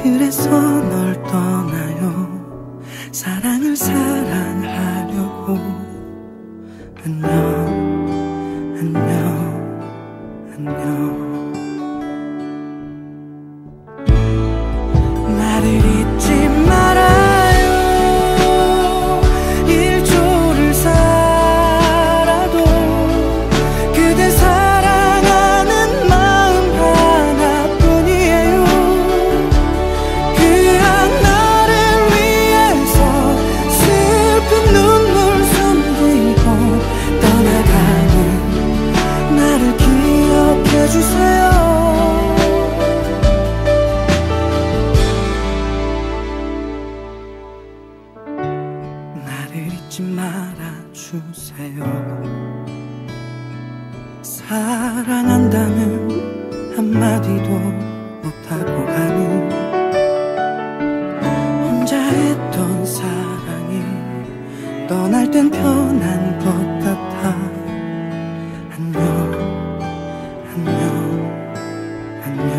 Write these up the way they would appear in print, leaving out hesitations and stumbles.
그래서 널 떠나요. 사랑을 사랑하려고. 안녕 안녕 안녕. 나를 잊지 말아요. 일조를 살아도 그대 사랑하는 마음 하나뿐이에요. 그 하나를 위해서 슬픈 눈물 숨기고 떠나가는 나를 기억해주세요. 나를 잊지 말아주세요. 사랑한다는 한마디도 못하고 가는 혼자 했던 사랑이 떠날 땐 편한 것 같아. 안녕 안녕 안녕.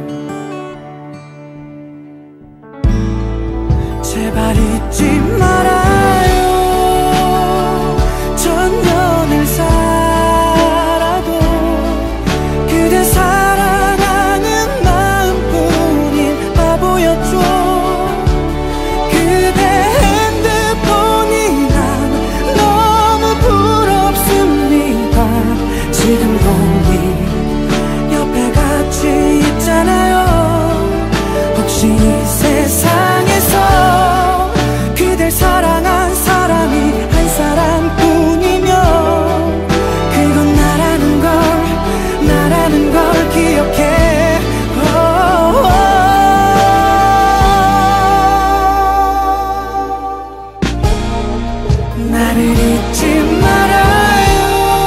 제발 잊지 말아요. 천년을 살아도 그대 사랑하는 마음뿐인 바보였죠. 그대 핸드폰이 난 너무 부럽습니다. 지금 거기 옆에 같이 있잖아요. 혹시 이 세상에서 그댈 사랑한 사람이 한 사람뿐이면 그건 나라는 걸 기억해. 나를 잊지 말아요.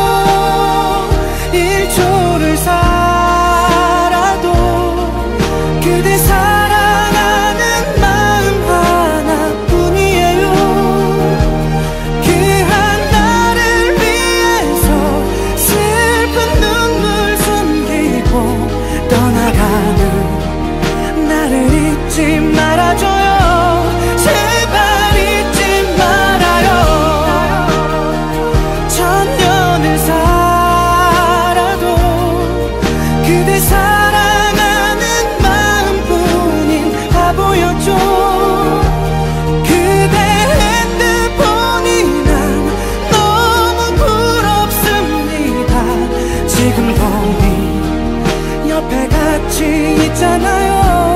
일초를 살아도 그대 사랑하는 마음 하나뿐이에요. 그 하나를 위해서 슬픈 눈물 숨기고 떠나가는 나를 잊지 말아줘요. 제발 잊지 말아요. 천년을 살아도 그대 사랑하는 마음뿐인 바보였죠. 그대 핸드폰이 난 너무 부럽습니다. 지금 거기 옆에 같이 있잖아요.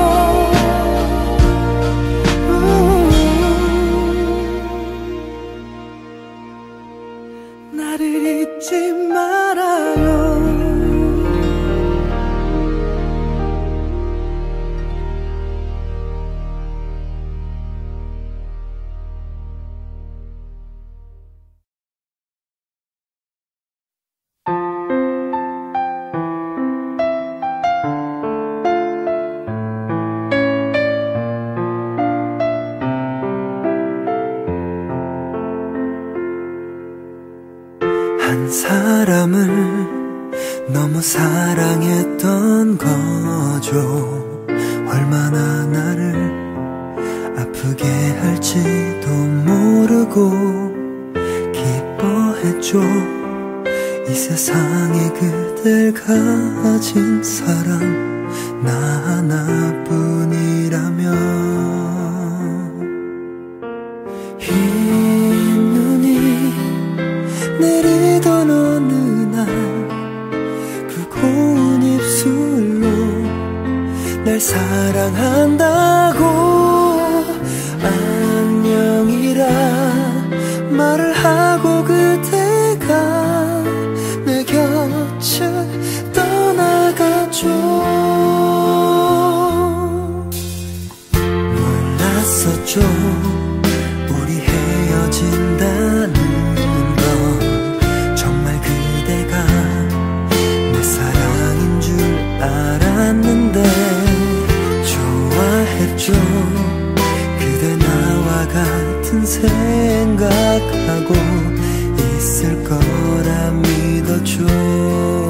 나를 잊지 말아요. 한 사람을 너무 사랑했던 거죠. 얼마나 나를 아프게 할지도 모르고 기뻐했죠. 이 세상에 그댈 가진 사람 나 하나뿐이라면. 흰 눈이 내리던 어느 날 그 고운 입술로 날 사랑한다고 안녕이라 말을 하고 그대가 내 곁을 떠나갔죠. 몰랐었죠 우리 헤어진다는 건. 정말 그대가 내 사랑인 줄 알았는데 좋아했죠. 그대 나와 같은 생각하고 있을 거라 믿었죠.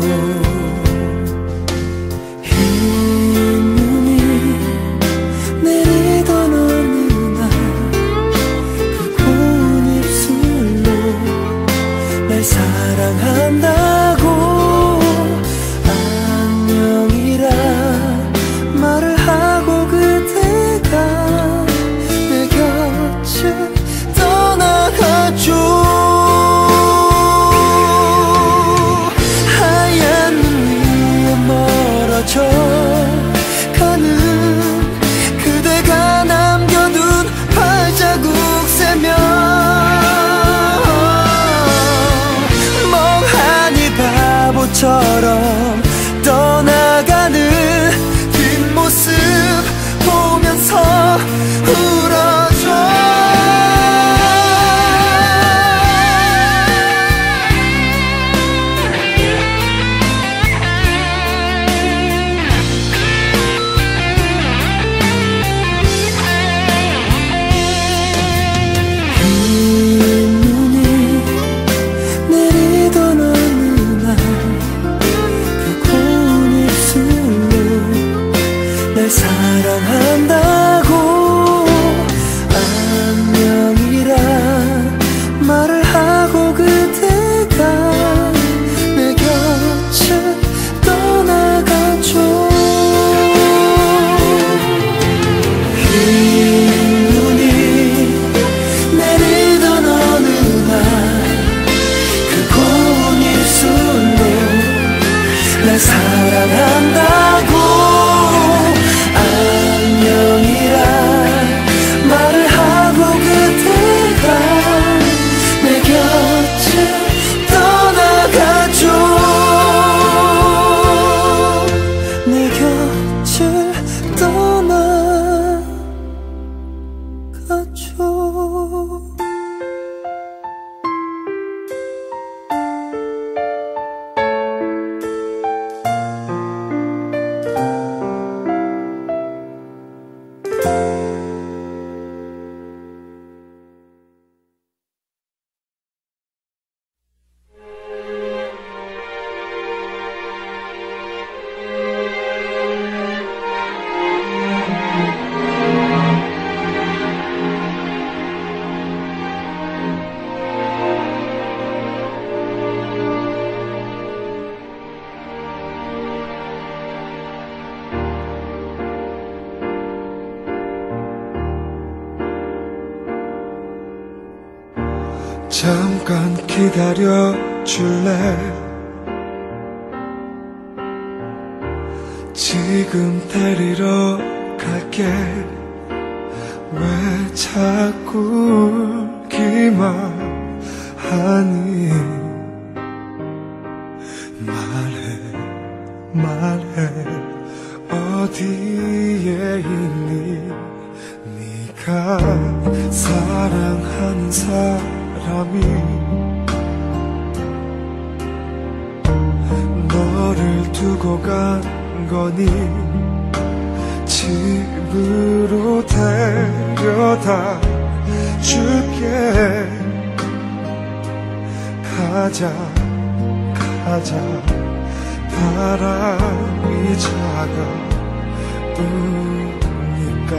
흰 눈이 잠깐 기다려 줄래? 지금 데리러 갈게. 왜 자꾸 울기만 하니? 말해 어디에 있니? 네가 사랑하는 사람이 너를 두고 간 거니? 집으로 데려다 줄게. 가자 바람이 차가우니까.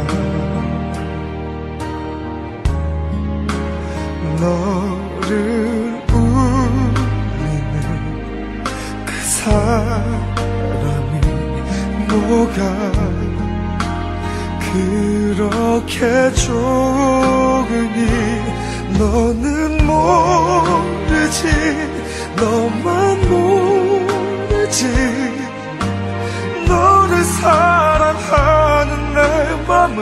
너를 울리는 그 사람이 뭐가 그렇게 좋으니? 너는 모르지, 너만 모르지. 너를 사랑하는 내 맘을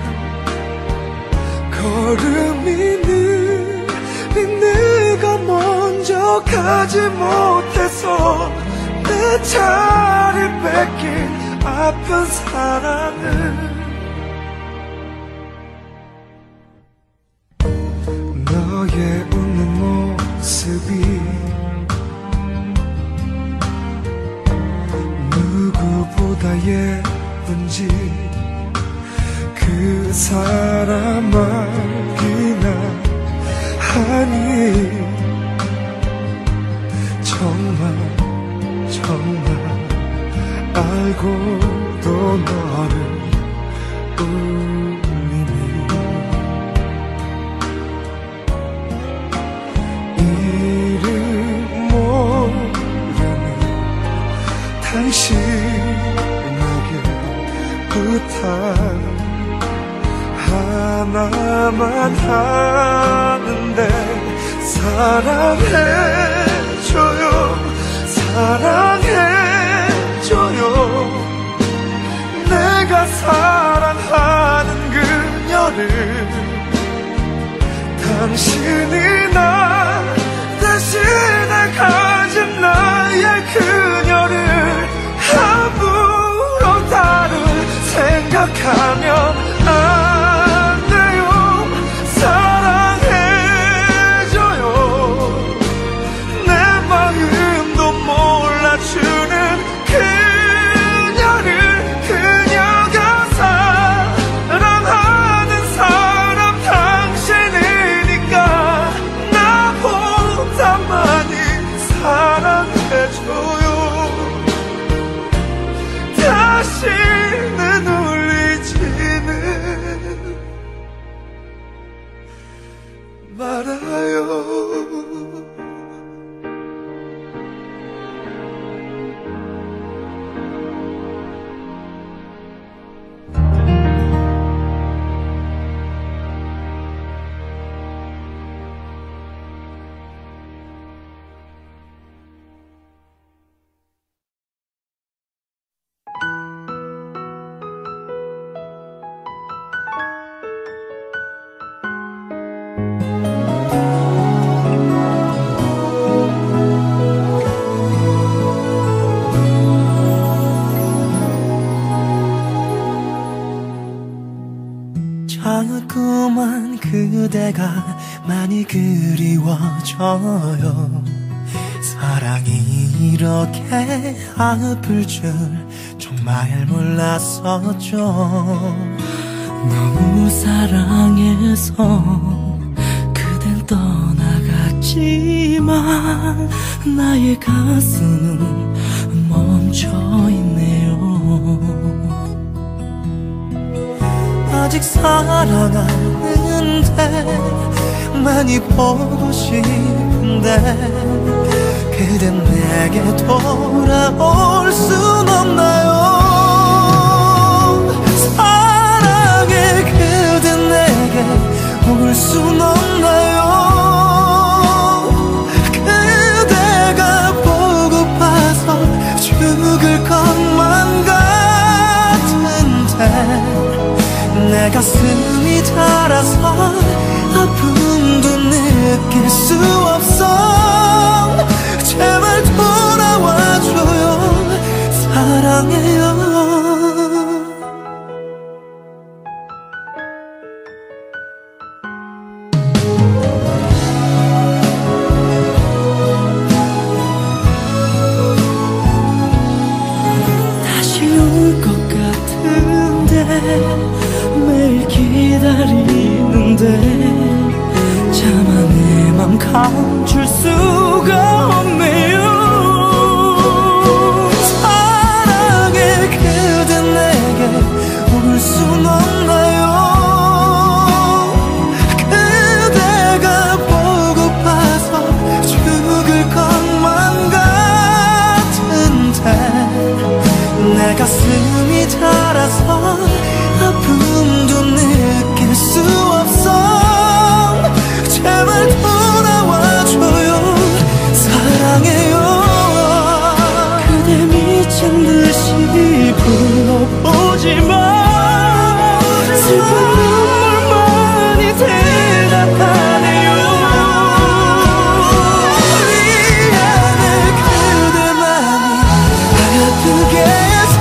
걸음이 느린 내가 먼저 가지 못해서 내 자리 뺏긴 아픈 사랑을. 너의 웃는 모습이 누구보다 예쁜지 그 사람 알기나 하니? 정말 알고도 너를 울리니? 이름 모르는 당신에게 부탁 하나만 하는데, 사랑해줘요. 내가 사랑하는 그녀를. 당신이 나 대신에 가진 나의 그녀를 함부로 다른 생각하면 안 돼요. 사랑해줘요. 내 마음도 몰라주는 그녀가 사랑하는 사람 당신이니까 나보다 많이 사랑해줘요. 다시는 울리지는 말아요. 자꾸만 그대가 많이 그리워져요. 사랑이 이렇게 아플 줄 정말 몰랐었죠. 너무 사랑해서 그댄 떠나갔지만 나의 가슴은 멈춰있네요. 아직 사랑하는데 많이 보고 싶은데 그댄 내게 돌아올 순 없나요? 사랑해 그댄 내게 올 순 없나요? 내 가슴이 닳아서 아픔도 느낄 수 없어. 제발 돌아와줘요. 사랑해요. 매일 기다리는데 차마 내 맘 감출 수가 없네요. 사랑해 그대 내게 올 순 없나요? 그대가 보고파서 죽을 것만 같은데 내 가슴이 닳아서 아픔도 느낄 수 없어. 제발 돌아와줘요. 사랑해요. 그대 미친 듯이 불러보지만 슬픈 눈물만이 대답하네요. 미안해 그대 맘이 아프게 해서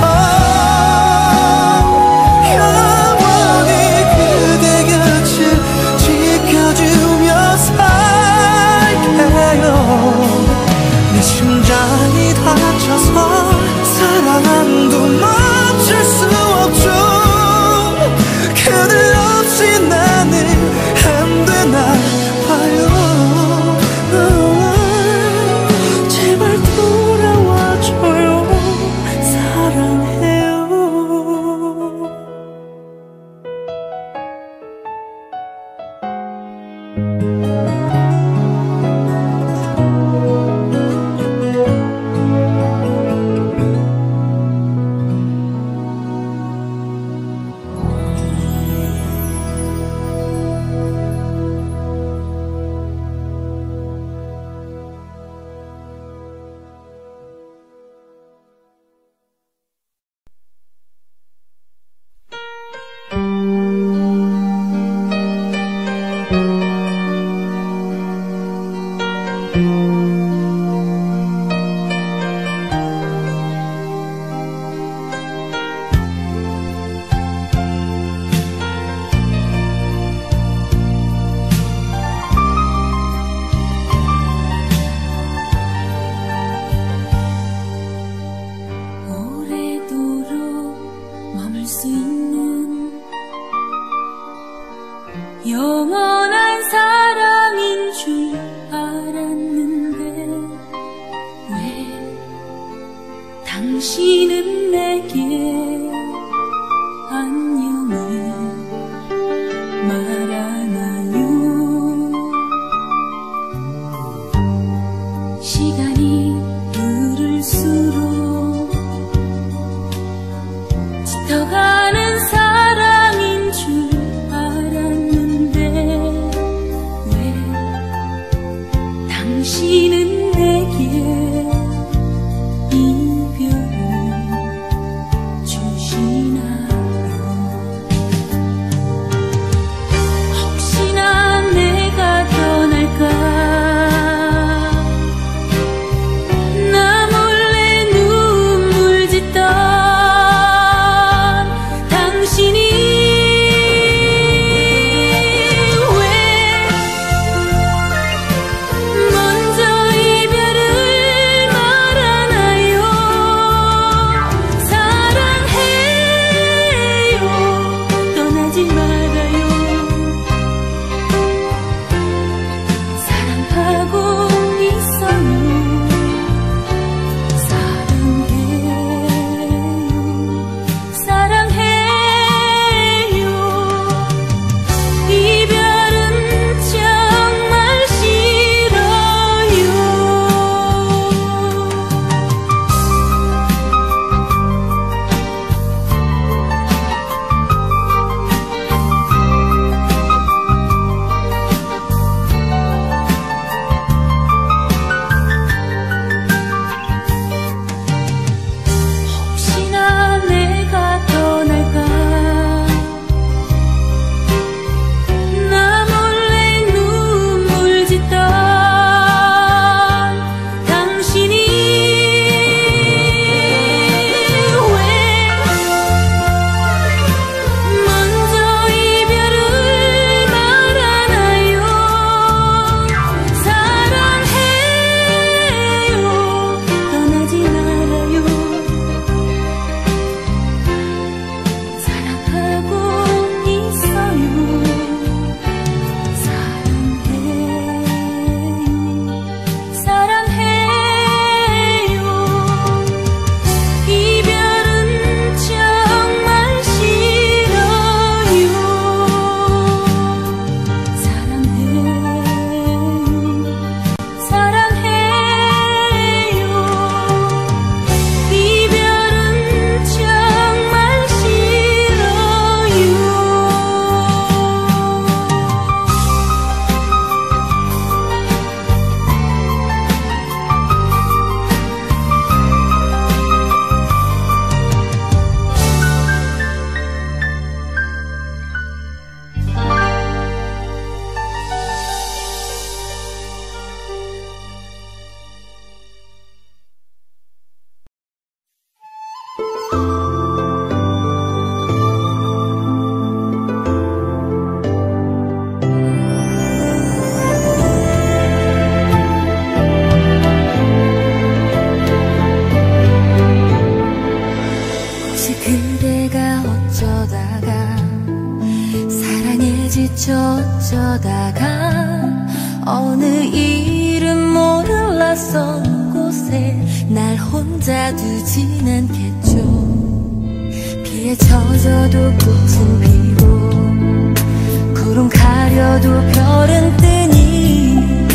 심장이 다쳐서 사랑도 멈출 수 없죠. 그대 없이 나는 안 되나 봐요. 제발 돌아와줘요. 사랑해요. 영원한 사랑인 줄 알았는데 왜 당신은 내게 안녕을 말하나요? 시간이 흐를수록 짙어가는 사랑인 줄 알았는데 지쳐 어쩌다가 어느 이름 모를 낯선 곳에 날 혼자 두진 않겠죠. 비에 젖어도 꽃은 피고 구름 가려도 별은 뜨니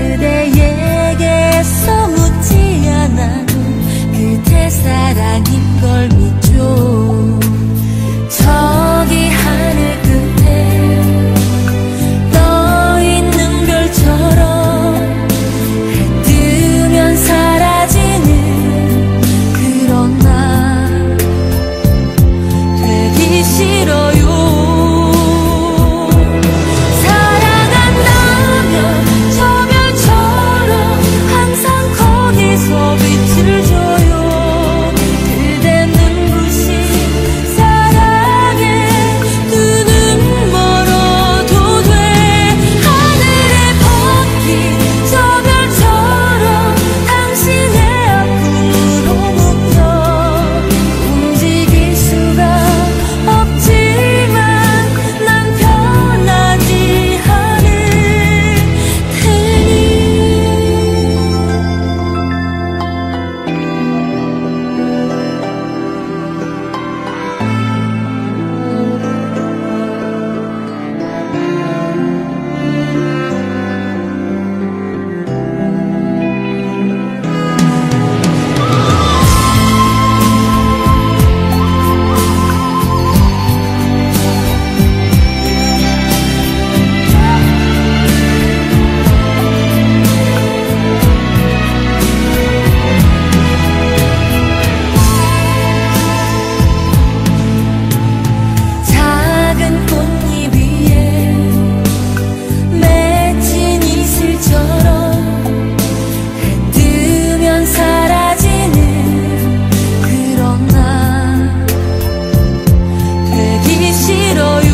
그대에게서 묻지 않아도 그대 사랑인 걸 믿죠. 저기 하늘 끝에 떠있는 별처럼 해 뜨면 사라지는 그런 날 되기 싫어요. 사랑한다면 저 별처럼 항상 거기서 빛을 줘요. 그대 눈부신 사랑에 두 눈 멀어도 돼. 하늘에 벗긴 저 별처럼 당신의 아픔으로 묶여 움직일 수가 없지만 난 변하지 않을 테니. 작은 꽃잎 위에 맺힌 이슬처럼 해 뜨면 사라지는 그런 날 되기 싫어요.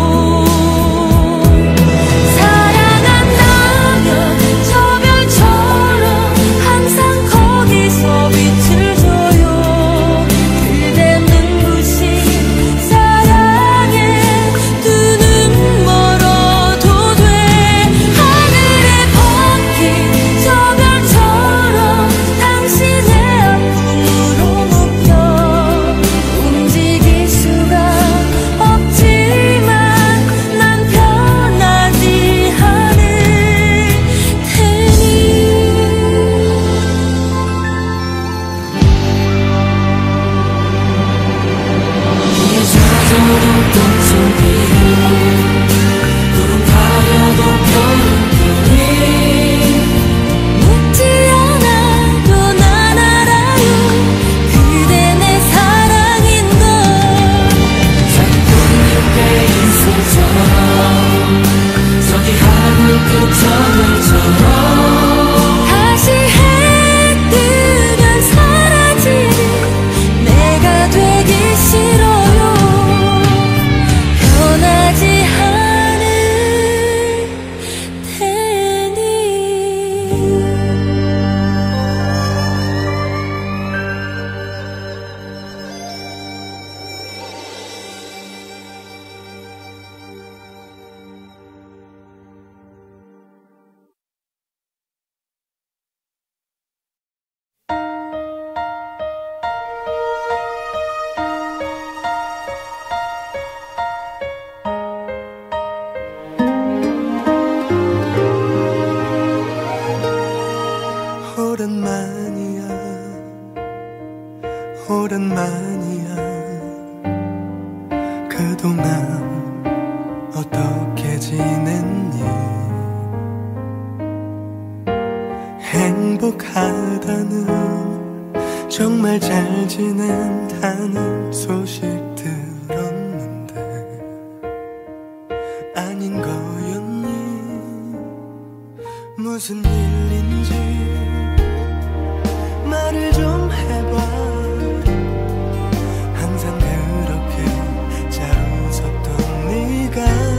사랑한다면 저 별처럼 항상 거기서 빛을 줘요. 그대 눈부신 사랑에 두 눈 멀어도 돼. 하늘에 벗긴 저 별처럼 당신의 아픔으로 묶여 움직일 수가 없지만 난 변하지 않을 테니. 비에 젖어도 꽃은 피고 구름 가려도 별은 뜨니 묻지 않아도 난 알아요. 그대 내 사랑인 걸. 작은 꽃잎의 이슬처럼 저기 하늘 끝 저 별처럼 다시 해 뜨면 사라지는 내가 되기 싫어요. 변하지 않을 테니. 오랜만이야 오랜만이야. 그동안 어떻게 지냈니? 행복하다는 정말 잘 지낸다는 소식 들었는데 아닌 거였니? 무슨 일인지 말을 좀 해봐. 항상 그렇게 잘 웃었던 네가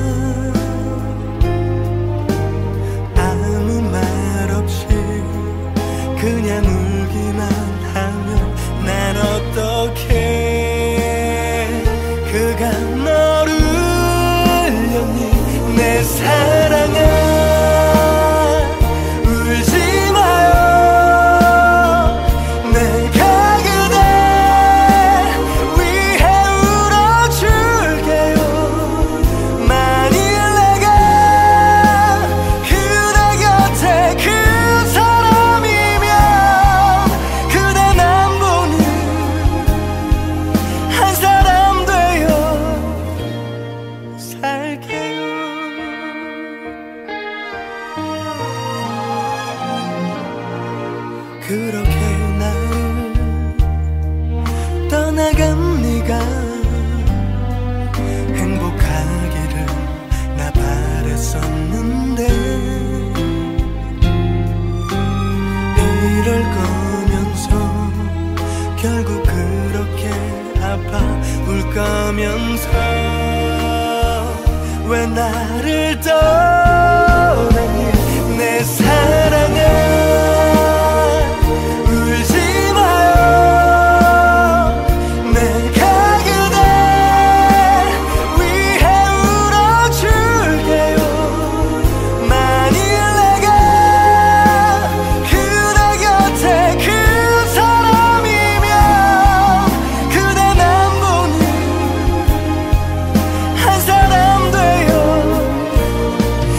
아무 말 없이 그냥 울기만 하면 난 어떡해. 그가 너를 울렸니? 사랑아 울지 마요. 내가 그대 위해 울어줄게요. 만일 내가 그대 곁에 그 사람이면 그대 남 보는 한 사람 되어 살게요. 그렇게 나를 떠나간 네가 행복하기를 나 바랬었는데 이럴 거면서 결국 그렇게 아파 울 거면서 왜 나를 떠나니 내 사랑아 울지 마요. 내가 그대 위해 울어줄게요. 만일 내가 그대 곁에 그 사람이면 그대 남 보는 한 사람 되어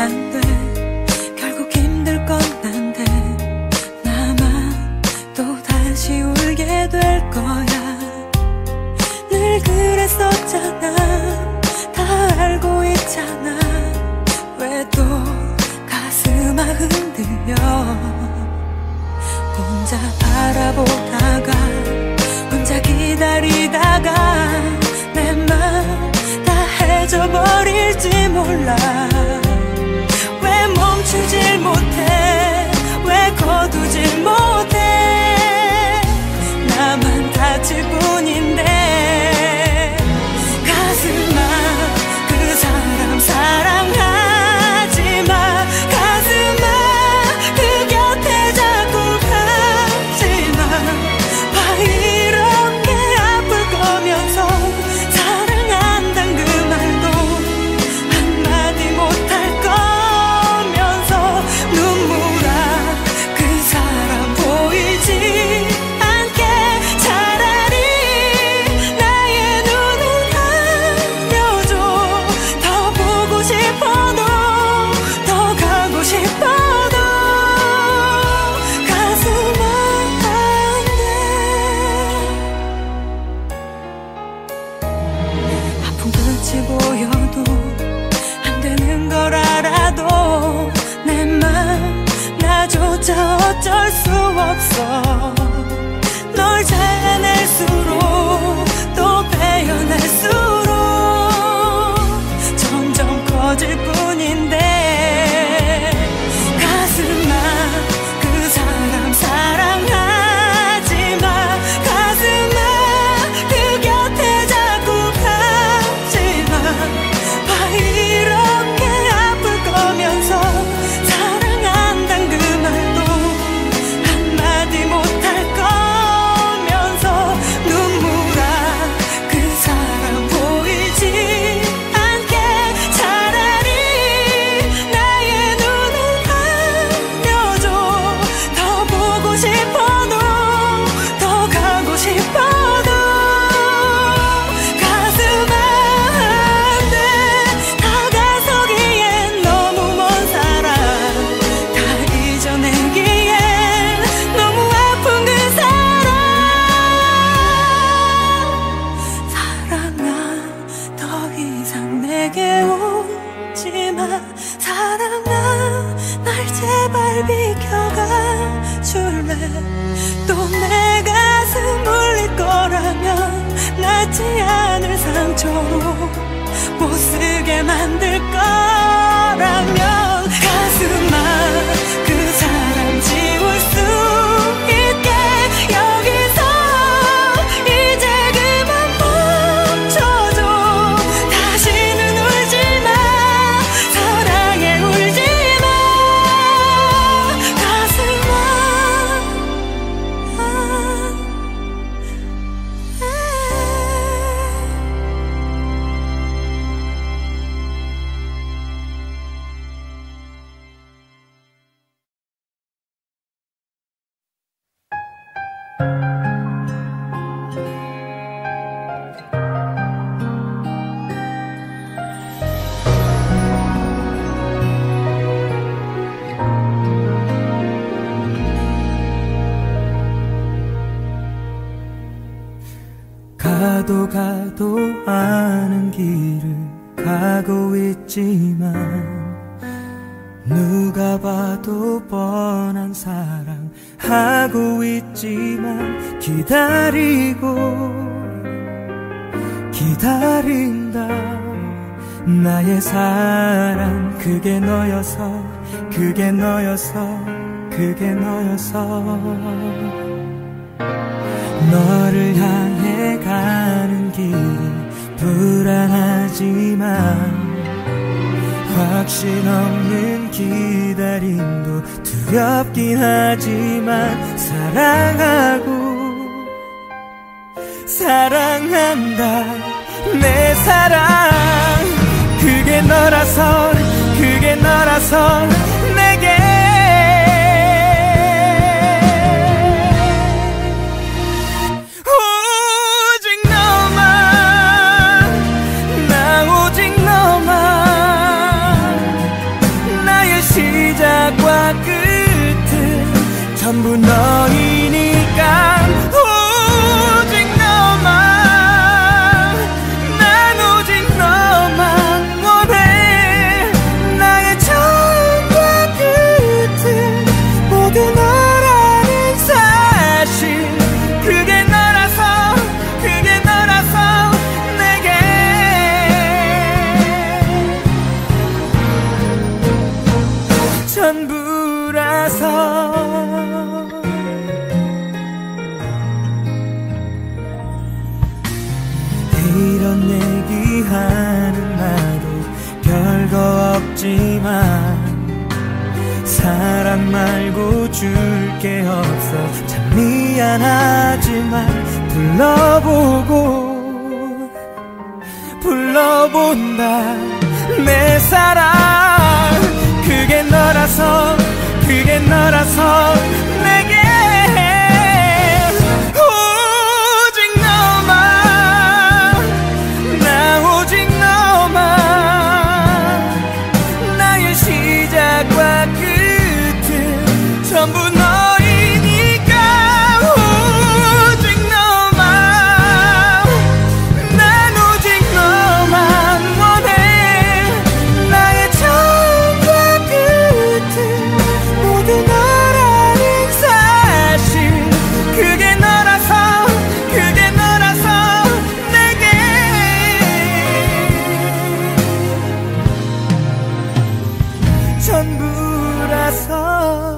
안 돼. 결국 힘들 건 난데 나만 또 다시 울게 될 거야. 늘 그랬었잖아. 다 알고 있잖아. 왜 또 가슴아 흔들려. 혼자 바라보다가 혼자 기다리다가 내 맘 다 해져버릴지 몰라. 왜 멈추질 못해. 왜 거두질 못해. 나만 다칠 뿐인데. 가슴아 그 사람 사랑하지마. 가슴아 그 곁에 자꾸 가지마. 봐 이렇게 아플 거면서 사랑한단 그 말도 한마디 못할 거면서 눈물아 그 사람 보이지 않게 차라리 나의 눈을 알려줘. 더 보고 싶어도 더 가고 싶어도 가슴아 안돼. 아픈 끝이 보여도 안 되는 걸 알아도 내 맘 나조차 어쩔 수 없어. 널 잘해낼수록 또 베어낼수록 점점 커질 뿐인데. 가슴아 그 사람 사랑하지마. 가슴아 그 곁에 자꾸 가지마. 봐 이렇게 아플 거면서 사랑한단 그 말도 한마디 못할 거면서 눈물아 그 사람 보이지 않게 차라리 나의 눈을 알려줘. 더 보고 싶어도 더 가고 싶어도 가슴아 안돼. 다가서기엔 너무 먼 사람. 다 잊어내기엔 너무 아픈 그 사람. 사랑아 더 이상 내게 오지마. 사랑아 날 제발 비켜가 줄래. 또 내 가슴 울릴 거라면 낫지 않을 상처로 못 쓰게 만들 거라면. 가슴아 그 사람 지울 수 있게 여기서 이제 그만 멈춰줘. 다시는 울지마. 사랑해 울지마. 가슴아 가도 가도 아는 길을 가고 있지만 누가 봐도 뻔한 사랑 하고 있지만 기다리고 기다린다. 나의 사랑 그게 너여서 그게 너여서 그게 너여서 너를 향해 가는 길이 불안하지만 확신 없는 기다림도 두렵긴 하지만 사랑하고 사랑한다. 내 사랑 그게 너라서 그게 너라서 내게 전부 너이니까 오직 너만, 난 오직 너만 원해. 나의 처음과 끝은 모두 너라는 사실, 그게 너라서 내게 전부라서. 이런 얘기하는 나도 별거 없지만 사랑 말고 줄 게 없어. 참 미안하지만 불러본다. 내 사랑 그게 너라서 내게 오직 너만, 나 오직 너만, 나의 시작과 끝은 전부 너이니까 오직 너만, 난 오직 너만 원해. 나의 처음과 끝은 모두 너라는 사실, 그게 너라서 내게 전부라서.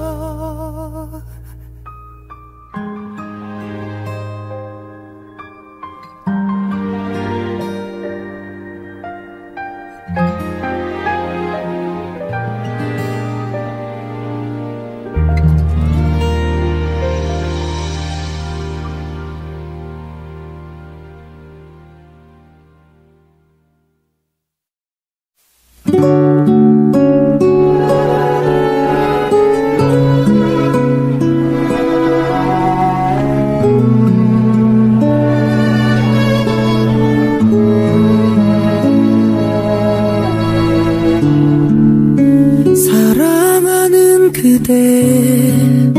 사랑하는 그대,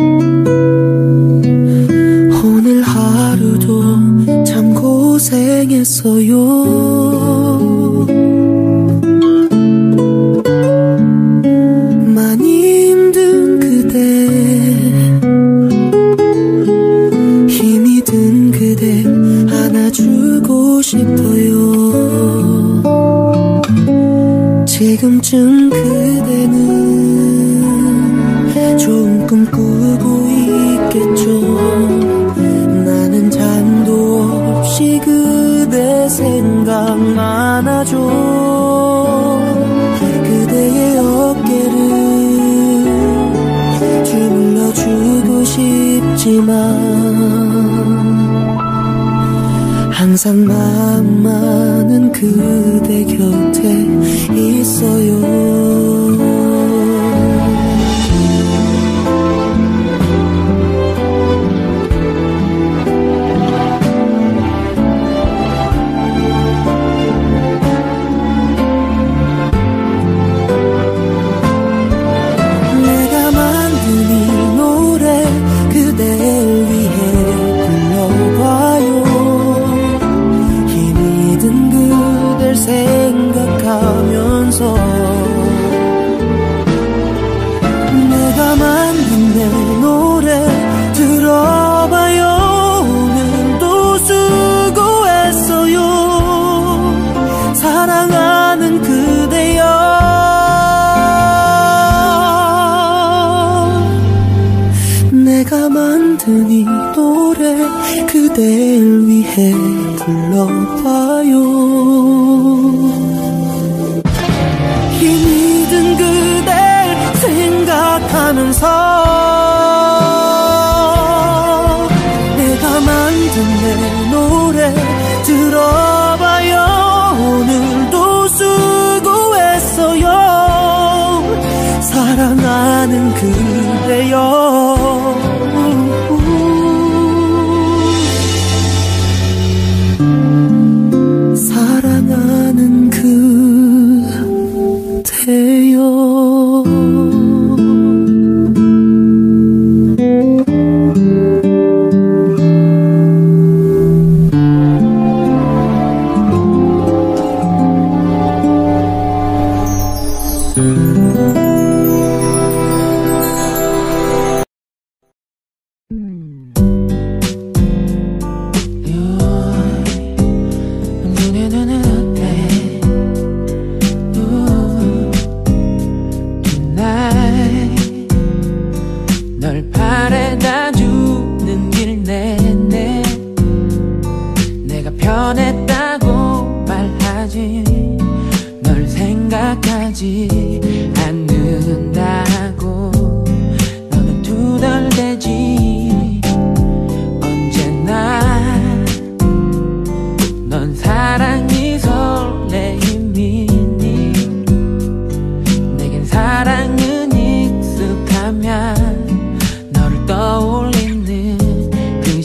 오늘 하루도 참 고생했어요. 많이 힘든 그대, 힘이 든 그대 안아주고 싶어요. 지금쯤 그대는 좋은 꿈 꾸고 있겠죠. 나는 잠도 없이 그대 생각만 하죠. 그대의 어깨를 주물러주고 싶지만 항상 마음만은 그대 곁에 있어요. 내가 만든 이 노래 그댈 위해 불러봐요. 힘이 든 그댈 생각하면서 내가 만든 내 노래 들어봐요. 오늘도 수고했어요. 사랑하는 그대여, 내가 만든 이 노래 그댈 위해 불러봐요. 힘이 든 그댈 생각하면서 내가 만든 내 노래 들어봐요. 오늘도 수고했어요. 사랑하는 그대여, 널 바래다 주는 길 내내 내가 변했다고 말하지 널 생각하지 않는다고 너는 투덜대지 언제나 넌 사랑이 설레임이니 내겐 사랑은 익숙하면 떠올리는 그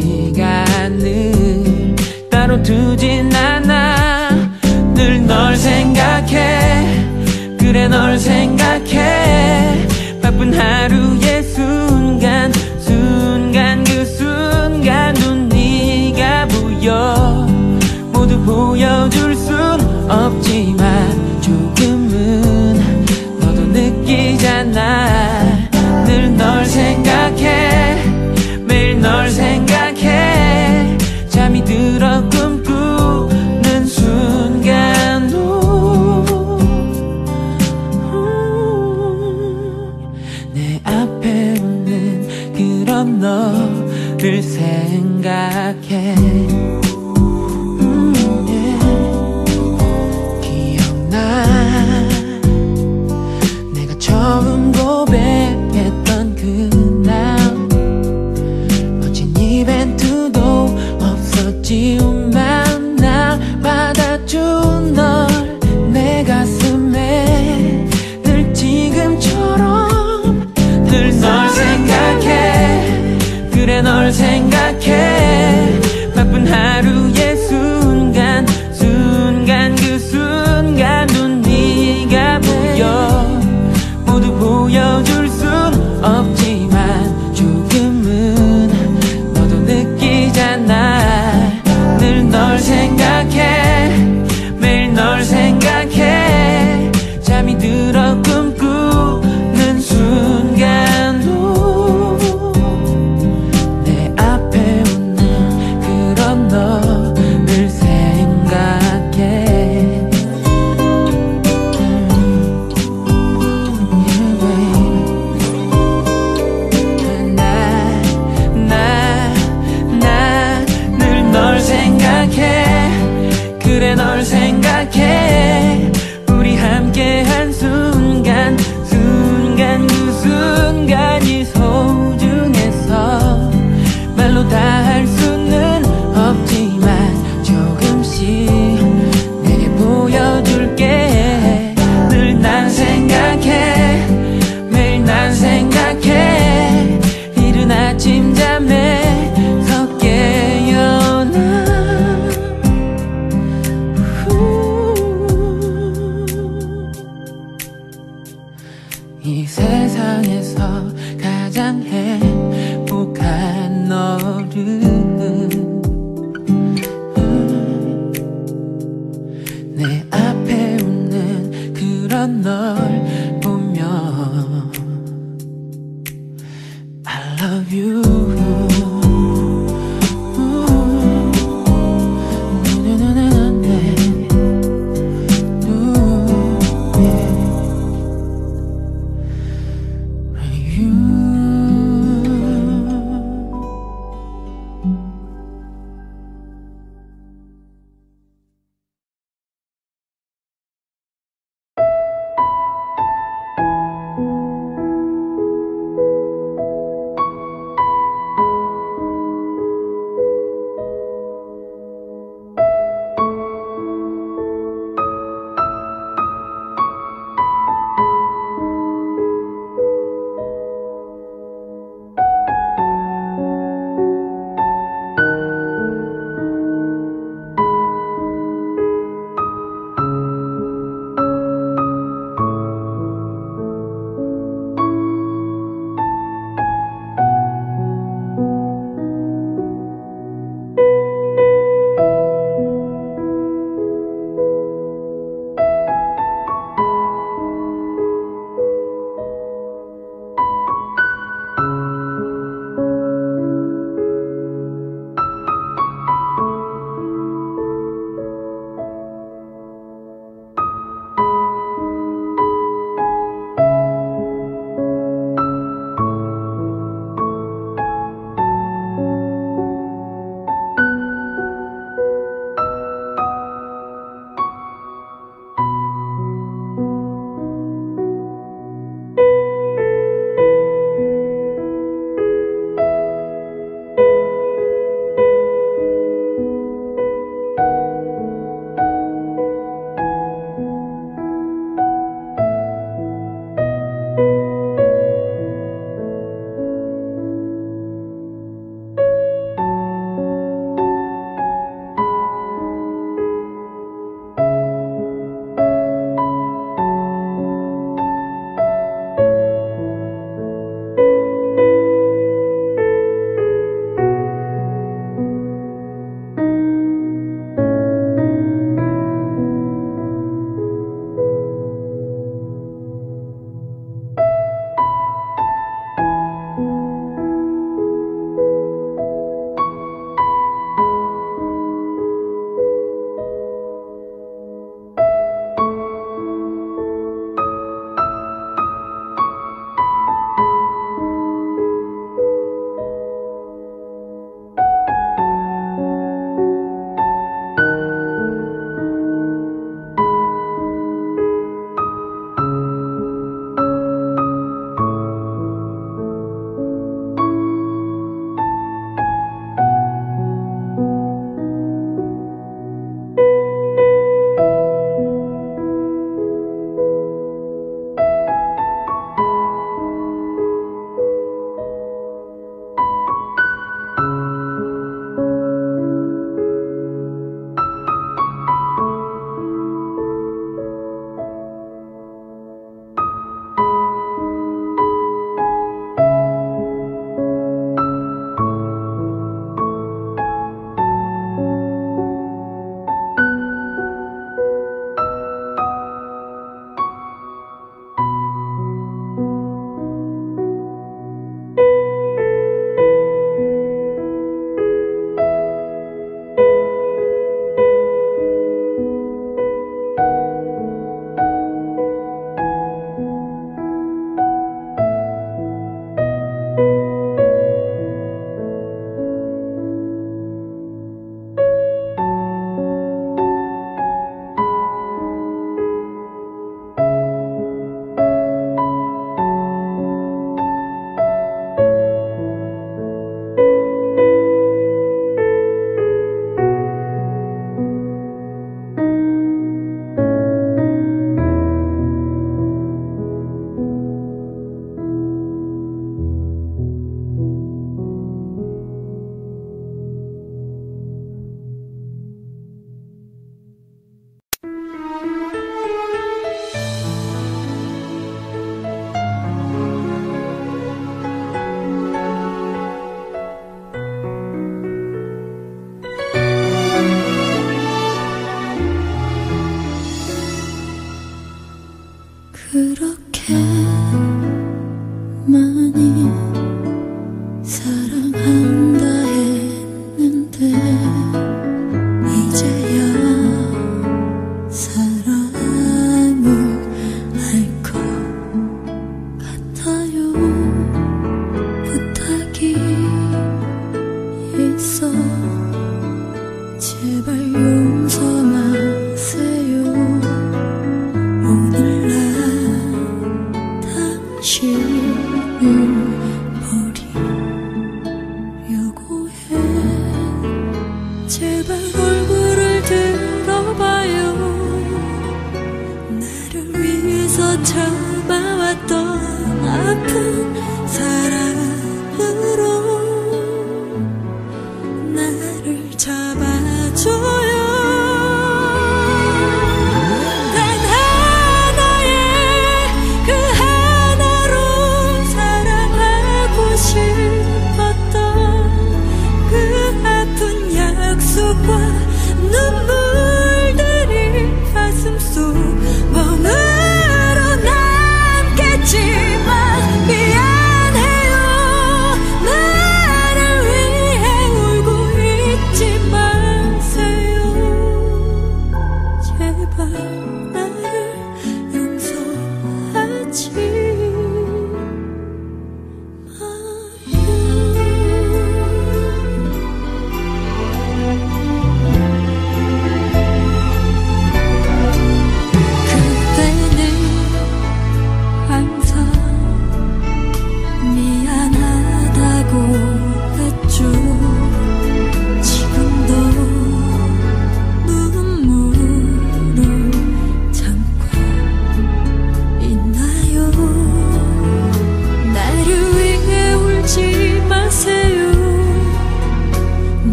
시간을 따로 두진 않아 늘 널 생각해 그래 널 생각해 바쁜 하루의 순간 그 순간 눈 네가 보여 모두 보여줄 순 없지만 조금은 너도 느끼잖아 늘 널 생각해 매일 널 생각해 잠이 들어 꿈꾸는 순간도 내 앞에 있는 그런 너를 생각해 기억나 내가 처음 고백했던 그날 멋진 이벤트도 없었지만 날 받아준 널 내 가슴에 늘 지금처럼 늘 널 생각해 그래 널 생각해 바쁜 하루의 순간 그 순간 눈 네가 보여 모두 보여줄 순 없지만 조금은 너도 느끼잖아 늘 널 생각해 매일 널 생각해 잠이 들어 꿈꾸는 순간도 내 앞에 있는 그런 너를 생각해 그래 널 생각해 우리 함께한 순간 그 순간이 소중해서 말로 다 할 수는 없지만 조금씩 내게 보여줄게 늘 난 생각해 매일 난 생각해 이른 아침 잠에서 깨어나 이 세상에서 가장 행복한 너를 내 앞에 웃는 그런 널 보면 I love you 그렇게 많이 사랑한다 했는데 이제야 사랑을 할 것 같아요. 부탁이 있어 제발 용서 마세요. 오늘 난 당신을 버리려고 해. 제발 얼굴을 들어봐요. 나를 위해서 참아왔던 아픈 사랑으로 나를 잡아줘요. 단 하나의 그 하나로 사랑하고 싶었던 그 아픈 약속과 눈물들이 가슴 속 멍으로 남겠지만 미안해요.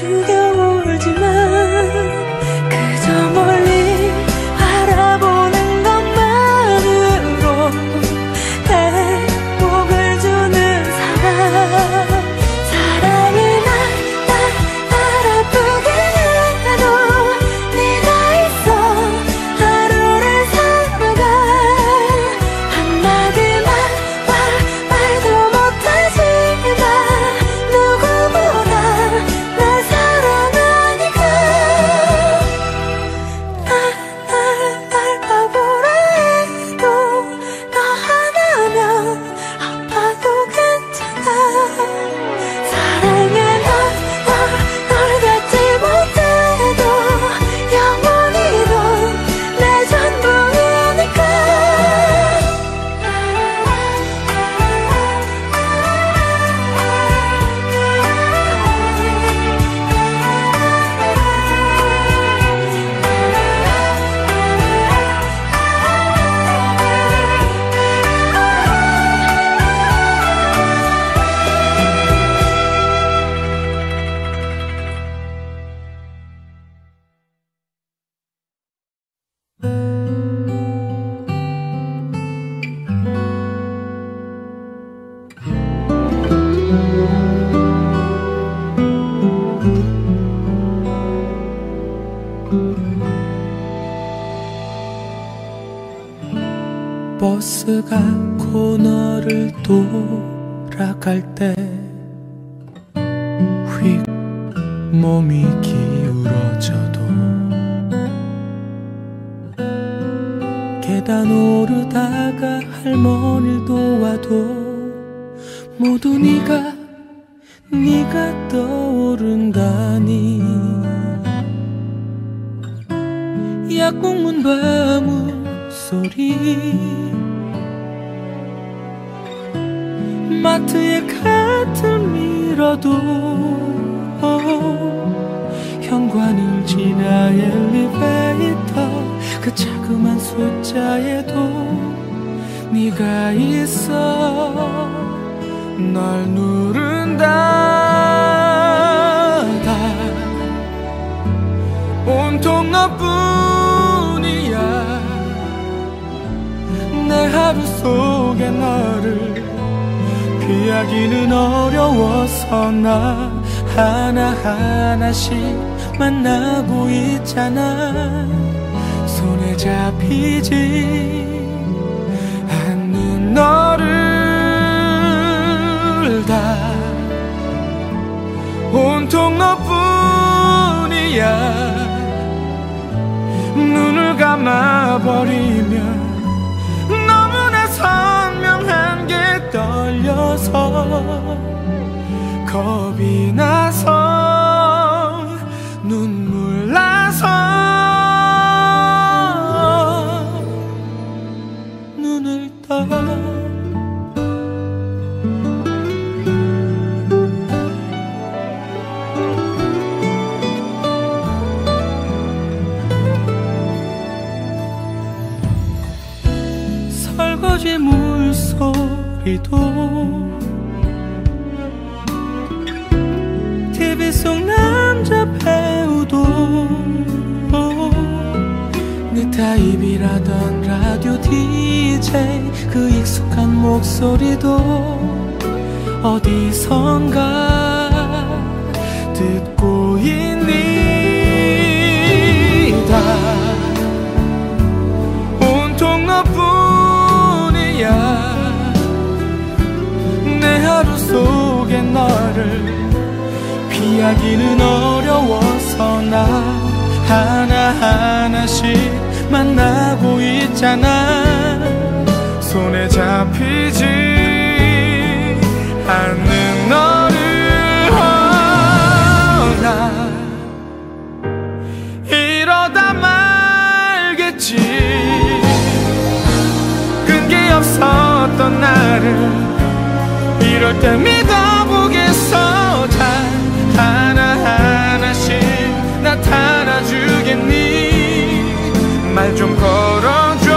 숨겨오지만 그저 멀리 바라보는 것만으로 행복을 주는 사람. 사랑이 날 아프게 해도 네가 있어 하루를 살아가. 한마디 말도 못하지만 누구보다 날 사랑하니까. 날 바보라 해도 너 하나면 아파도 괜찮아. 사랑해 널 갖지 못해도 영원히 넌 내 전부이니까. 버스가 코너를 돌아갈 때 휙 몸이 기울어져도 계단 오르다가 할머니를 도와도 모두 네가 떠오른다니. 약국 문 방울 소리, 마트에 카트를 밀어도 현관을 지나 엘리베이터 그 자그만 숫자에도 네가 있어 널 누른다. 다 온통 너뿐이야. 내 하루 속에 너를 피하기는 어려워서 나 하나하나씩 만나고 있잖아. 손에 잡히지 않는 너를 다 온통 너뿐이야. 눈을 감아버리면 너무나 선명한 게 떨려서 겁이 나서 눈물 나서 눈을 떠. 설거지 물소리도 TV 속 남자 배우도 네 타입이라던 라디오 DJ 그 익숙한 목소리도 어디선가 듣고 있니. 다 온통 너뿐이야. 내 하루 속에 너를 피하기는 어려워서 나 하나하나씩 만나고 있잖아. 손에 잡히지 않는 너를 나 이러다 말겠지. 끈기 없었던 나를 이럴 때 믿어보겠어. 하나하나씩 나타나주겠니. 말 좀 걸어줘.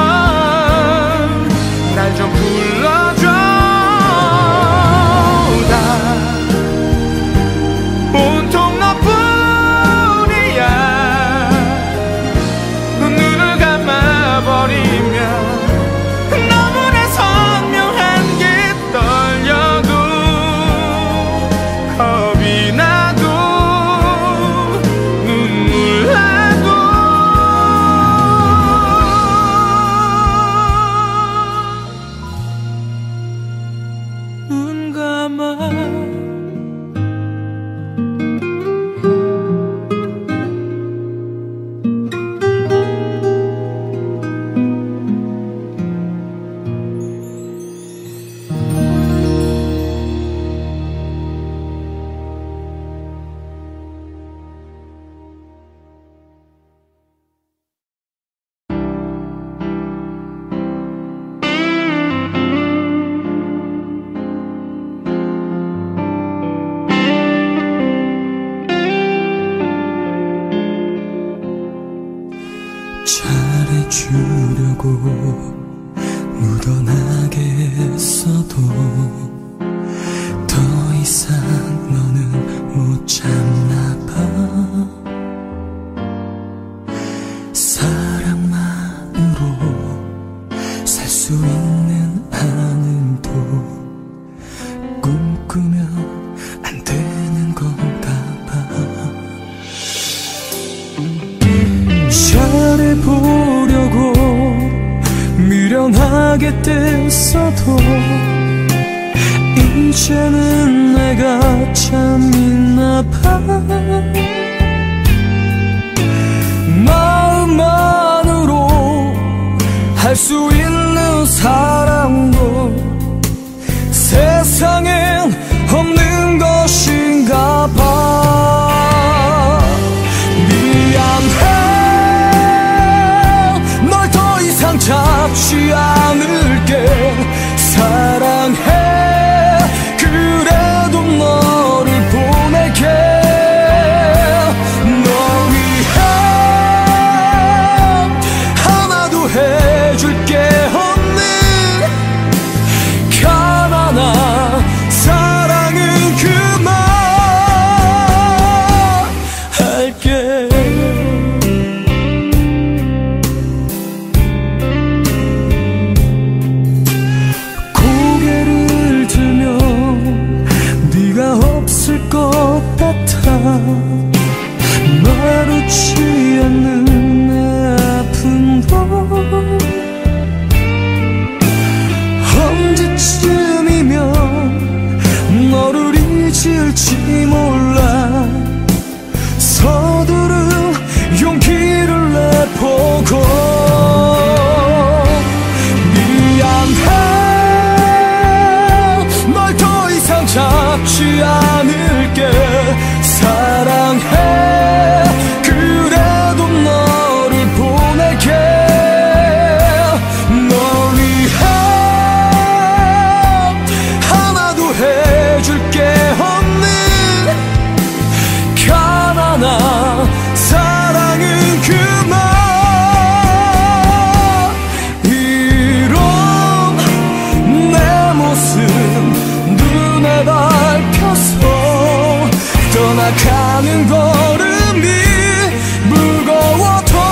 날 좀 불러줘. 다 온통 너뿐 담아 잘해주려고 묻어나게 했어도 더 이상 너는 못 참나봐. 사랑만으로 살 수 있는 한은도 꿈꾸면 안 되는 건가 봐. 잘해보려고 미련하게 뗐어도 이제는 내가 참 있나봐. 마음만으로 할 수 있는 사랑도 세상엔 없는 것인가 봐. 미안해, 잡지 않을게. 사랑해, 그래도 너를 보낼게. 너 위해 하나도 해줄게 없는 가난한 사랑은 그만할게. 없을 것 같아. 마루치 않는 내 아픔도 언제쯤이면 너를 잊을지 몰라. 서두른 용기를 내보고 미안해, 널 더 이상 잡지 않을게. 사랑해, 그래도 너를 보낼게. 널 위해 하나도 해줄게 없는 가난한 사랑은 그만. 이런 내 모습 눈에 밟혀서 떠나가는 걸음이 무거워도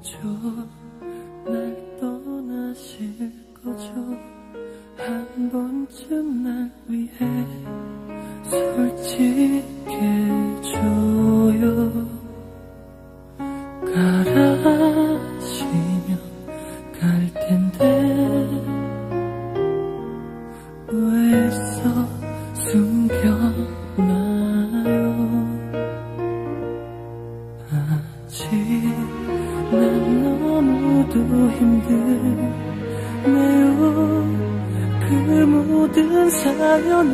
날 떠나실 거죠. 한 번쯤 날 위해 솔직해줘요. 가라시면 갈 텐데 왜 애써 숨겨놔요. 아직 난 너무도 힘드네요. 그 모든 사연을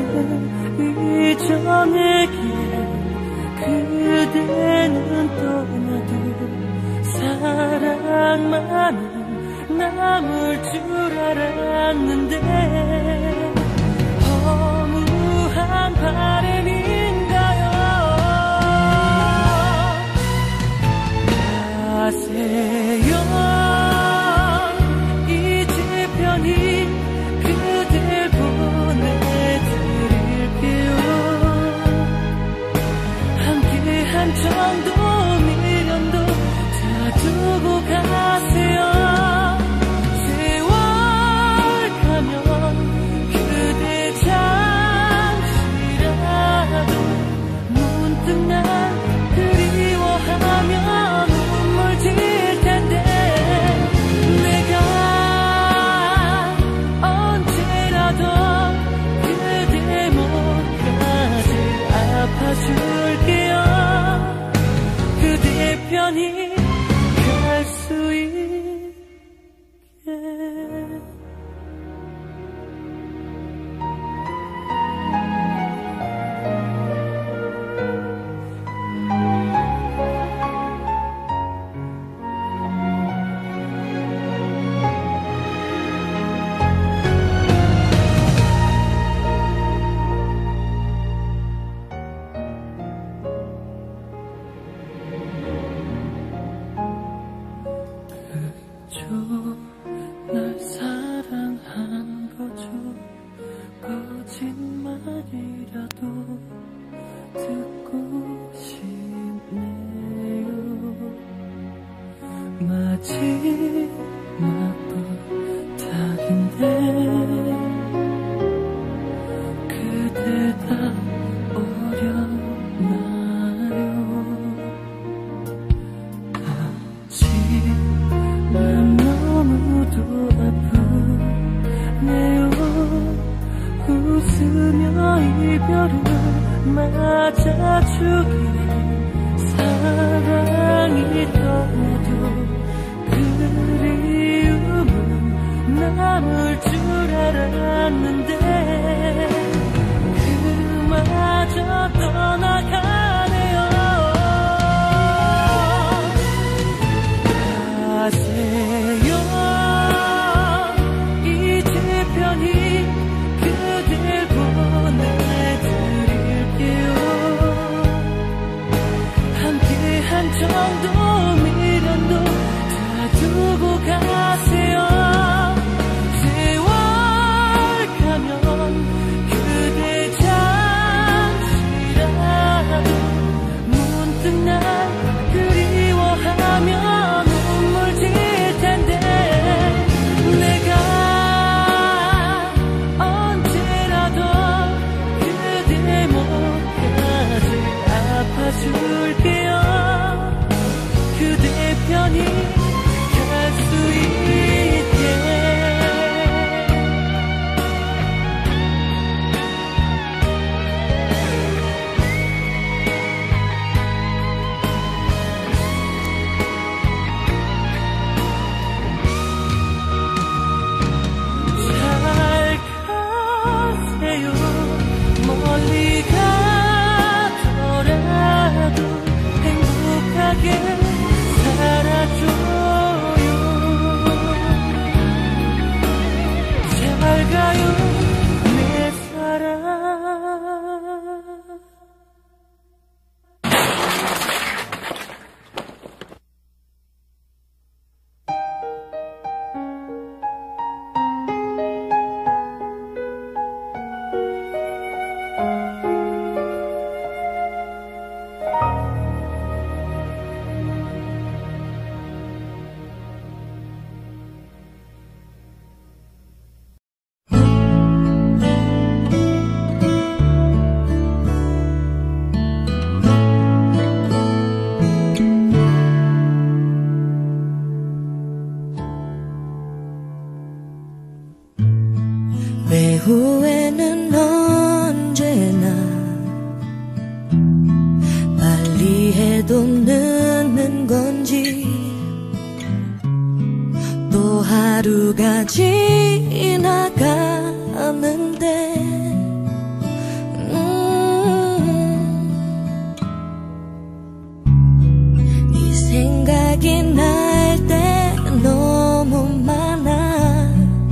잊어내기에 그대는 떠나도 사랑만은 남을 줄 알았는데 허무한 바람인가요? 가세요. 이제 편히 그댈 보내드릴게요. 함께한 정도 미련도 다 두고 가세요. 세월 가면 그대 잠시라도 문득 날 그리워하면 눈물 질 텐데 내가 언제라도 그대 목까지 아파줄게요. 그대 편히 갈 수 있게. 날 사랑한 거죠. 거짓말이라도 듣고 싶네요. 마지막 부탁인데 그대 다 어렵나요? 아직 난 너무도 아프네요. 웃으며 이별을 맞아주기에 사랑이 떠나도 그리움은 남을 줄 알았는데 그마저 떠나가네요. 가세요. 이제 편히 그댈 보내드릴게요. 함께한 정도 미련도 다 두고 가세요. 세월 가면 그대 잠시라도 문득 날 그리워하면 눈물 질 텐데 내가 언제라도 그대 목까지 아파줄게요. 그대 편히 갈 수 있게. 잘 가세요. 멀리 가더라도 그래도 늦는 건지 또 하루가 지나가는데 네 생각이 날 때 너무 많아.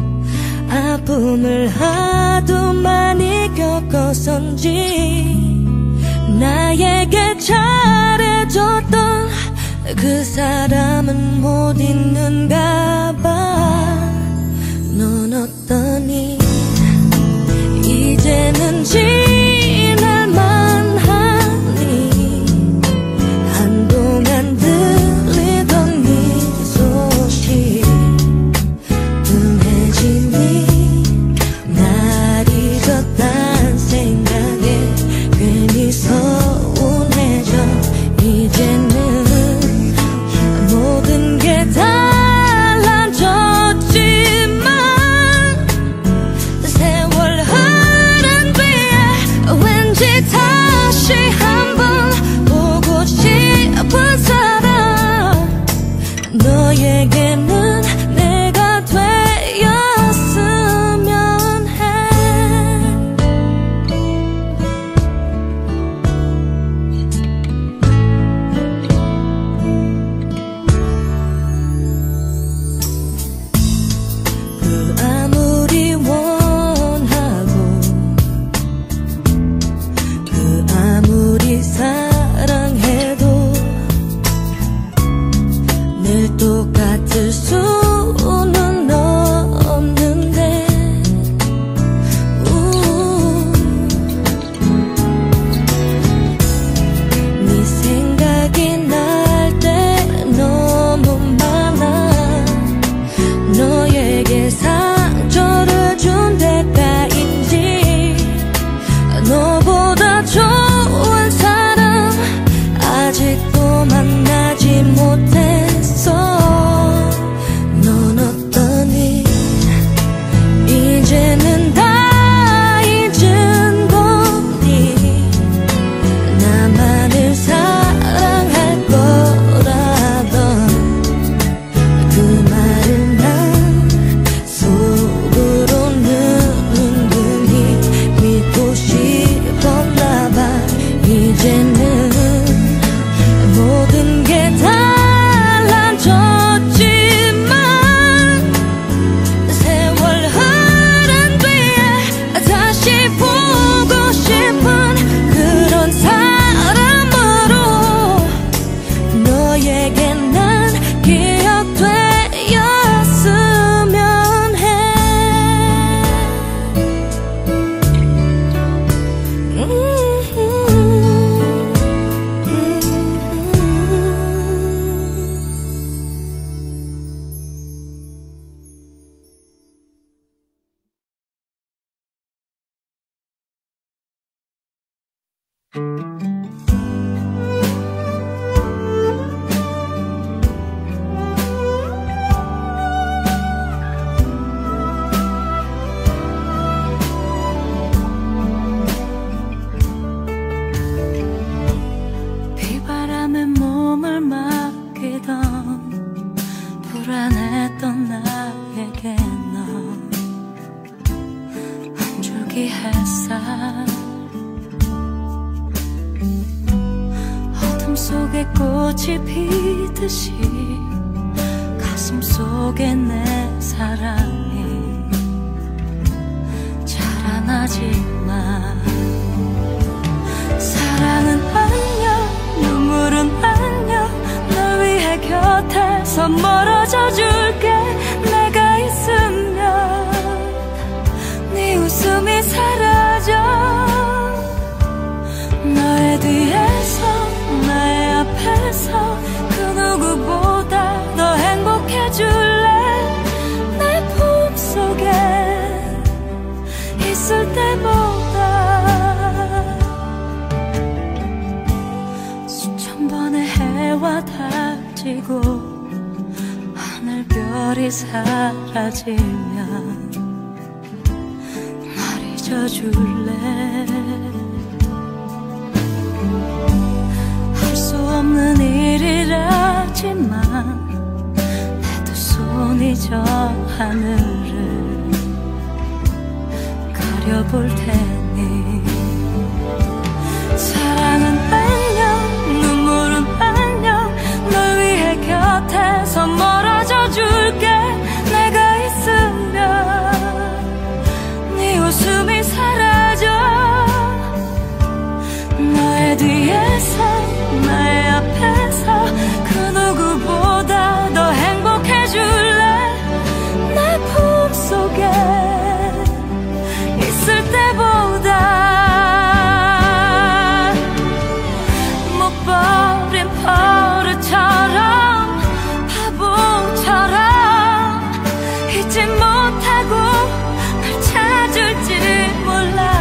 아픔을 하도 많이 겪어서인지 나에게 잘해줬던 그 사람은 못 있는가 봐. 넌 어떠니? 이제는 지날만 하니 한동안 들리던 네 소식 뜸해지니 날 잊었단 생각에 괜히 서운해져. 이제는 모든 게 달라졌지만 세월 흐른 뒤에 왠지 다시 한번 보고 싶은 사람 너에게는 내가 되었으면 해. 그 아무리 원하고 그 아무리 사랑해도 늘 똑같을 수는 없는데 네 생각이 날 때 너무 많아. 너에게 상처를 준 대가인지 너보다 좋은 사람 아직도 만나지 못했어. 넌 어떠니? 이제는 다 잊은 거니? 나만을 사랑할 거라던 그 말을 난 속으로는 은근히 믿고 싶었나 봐. 이제는 모든 게 달라졌지만 세월 흐른 뒤에 다시 보고 싶은 그런 사람으로 너에게 난 기억되었으면 해. 비바람에 몸을 맡기던 불안했던 나에게 넌 한 줄기 햇살 어둠 속에 꽃이 피듯이 가슴 속에 내 사랑이 자라나지만 사랑은 안녕 눈물은 안녕 널 위해 곁에서 멀어져 줄게. 내가 있으면 네 웃음이 사라져. 너의 뒤에서 나의 앞에서 그 누구보다 더 행복해줄래. 내 품속에 있을 때보다 수천 번의 해와 닥치고 하늘별이 사라지면 날 잊어줄래. 할 수 없는 바라지만 내 두 손이 저 하늘을 가려볼 테니 사랑은 안녕 눈물은 안녕 널 위해 곁에서 멀어져 줄게 내가 있으면 네 웃음이 사라져 너의 뒤에서 나의 앞에서 그 누구보다 더 행복해줄래 내 품속에 있을 때보다 못 버린 버릇처럼 바보처럼 잊지 못하고 날 찾을지 몰라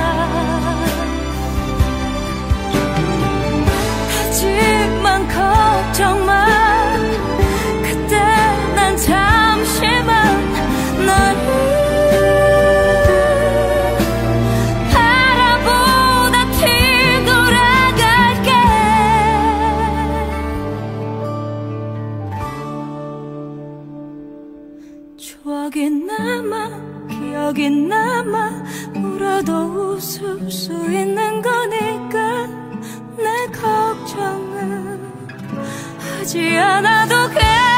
하지만 걱정 마 그때 난 잠시만 너를 추억이 남아 기억이 남아 울어도 웃을 수 있는 거니까 내 걱정은 하지 않아도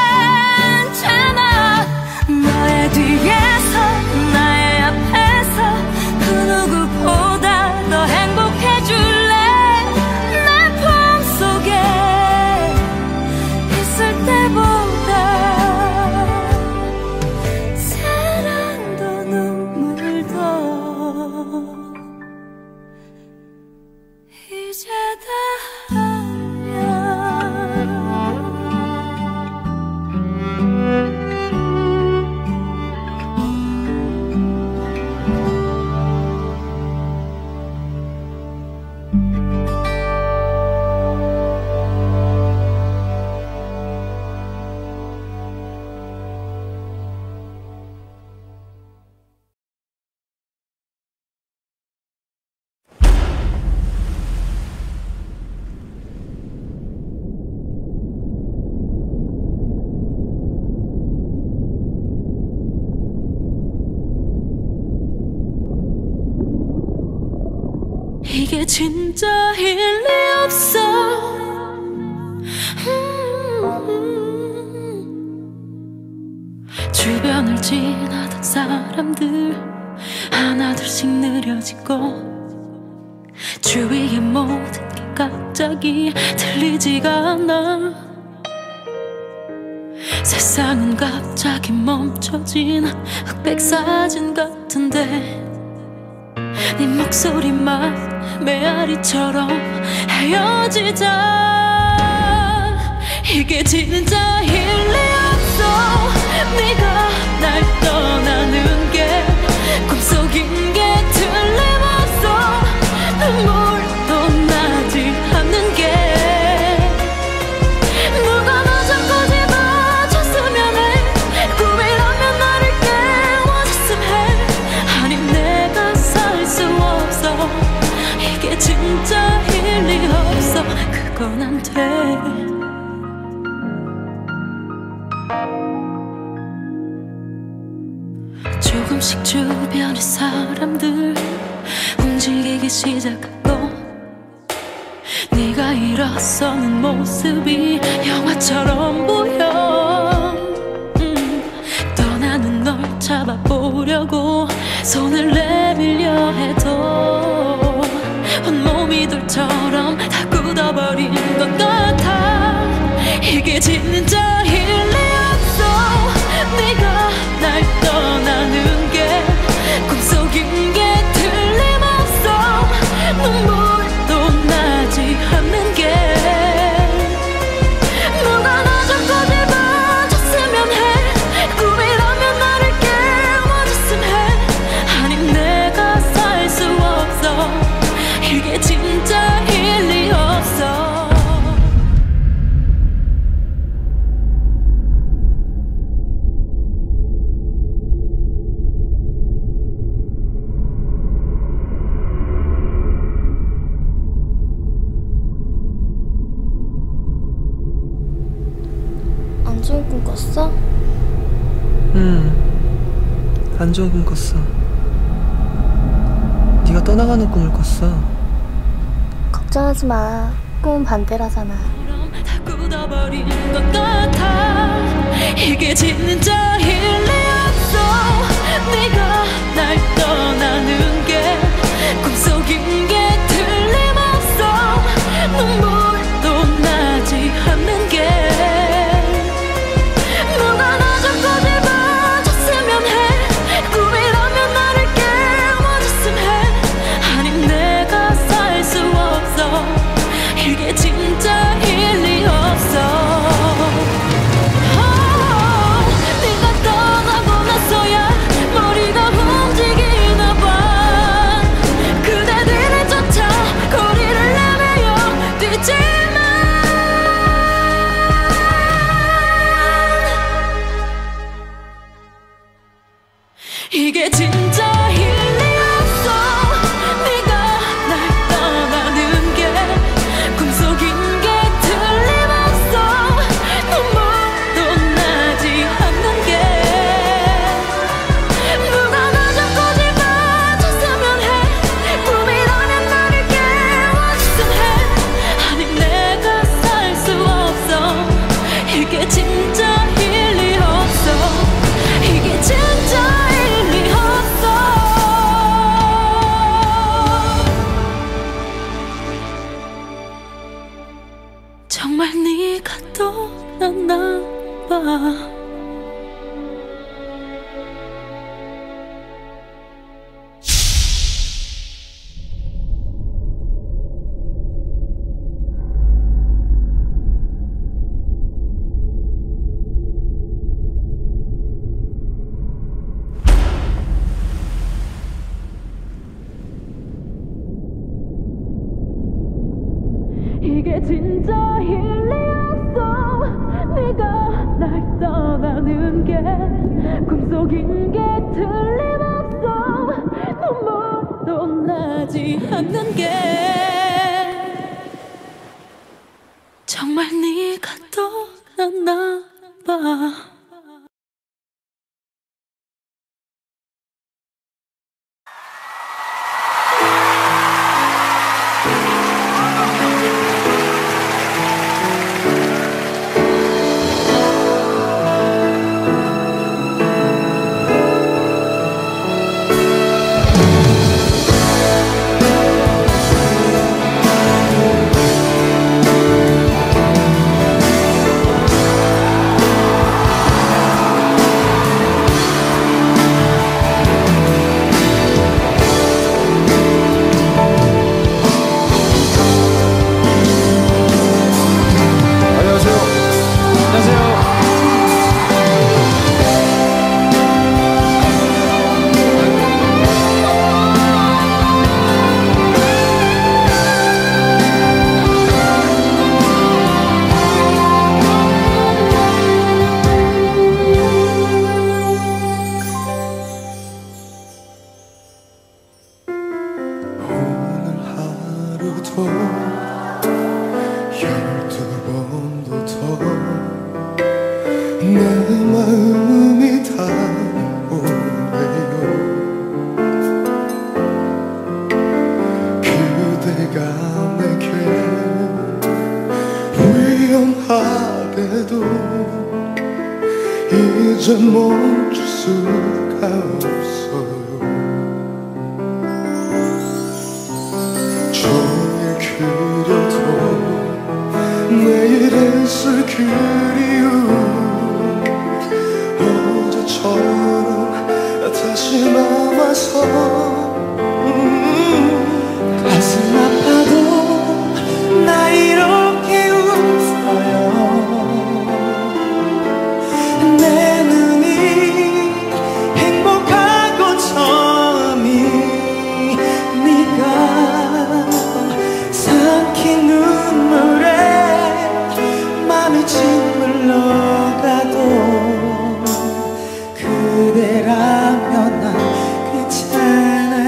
괜찮아 너의 뒤에서 나의 앞에서 그 누구보다 더 행복해줄래 내 품속에 있을 때보다 이제 다 아냐 이게 진짜일 리 없어 주변을 지나던 사람들 하나둘씩 느려지고 주위의 모든 게 갑자기 들리지가 않아 세상은 갑자기 멈춰진 흑백 사진 같은데 네 목소리만 메아리처럼 헤어지자 이게 진짜일 리 없어 네가 날 떠나는 게 꿈속인 게 틀림없어 눈물도 나지 않는 게 누가 나 자꾸 집어줬으면 해 꿈이라면 나를 깨워줬으면 해 아님 내가 살 수 없어 이게 진짜일 리 없어 그건 안 돼 조금씩 주변의 사람들 움직이기 시작하고 네가 일어서는 모습이 영화처럼 보여 떠나는 널 잡아보려고 손을 내밀려 해도 온몸이 돌처럼 다 굳어버린 것 같아 이게 진짜일 리 없어 네가 날 떠나는 게 꿈속인 게 틀림없어 눈물도 나지 않는 게 누가 나 자꾸 집어줬으면 해 꿈이라면 나를 깨워줬으면 해 아님 내가 살 수 없어 이게 진짜일 꿨어? 안 좋은 꿈 꿨어. 네가 떠나가는 꿈을 꿨어. 걱정하지 마. 꿈은 반대라잖아. 다 굳어버린 것 같아. 이게 진짜 일리 없어. 네가 날 떠나는 게 꿈속인 게 틀림없어. 눈물도 나지 않는 게 누가 나조까지 봐줬으면 해. 꿈이라면 나를 깨워줬으면 해. 아님 내가 살 수 없어. 이게 진짜 일리 없어. 네가 떠나고 나서야 머리가 움직이나 봐. 그대들을 쫓아 거리를 내매여 뛰지만 이게 진짜 일리 없어. 네가 날 떠나는 게 꿈속인 게 틀림없어. 눈물도 나지 않는 게 누가 나조까지 봐줬으면 해. 꿈이라면 나를 깨워줬으면 해. 아님 내가 살 수 없어. 이게 진짜 일리 없어. 이게 진짜 일리 없어. 정말 네가 떠났나 봐. 이게 진짜 일리 없어. 네가 날 떠나는 게 꿈속인 게 틀림없어. 눈물도 나지 않는 게 정말 네가 떠났나 봐. 더 12번도 더 내 마음이 달아오네요. 그대가 내게 위험하게도 이제 멈출 수가 없어요. 그려도 내일은 쓸 그리움 어제처럼 다시 남아서 가슴 아파도 나 이렇게 웃어요. 내 눈이 행복하고 처음이 네가 삼킨 눈물에 맘이 짓물러가도 그대라면 난 괜찮아.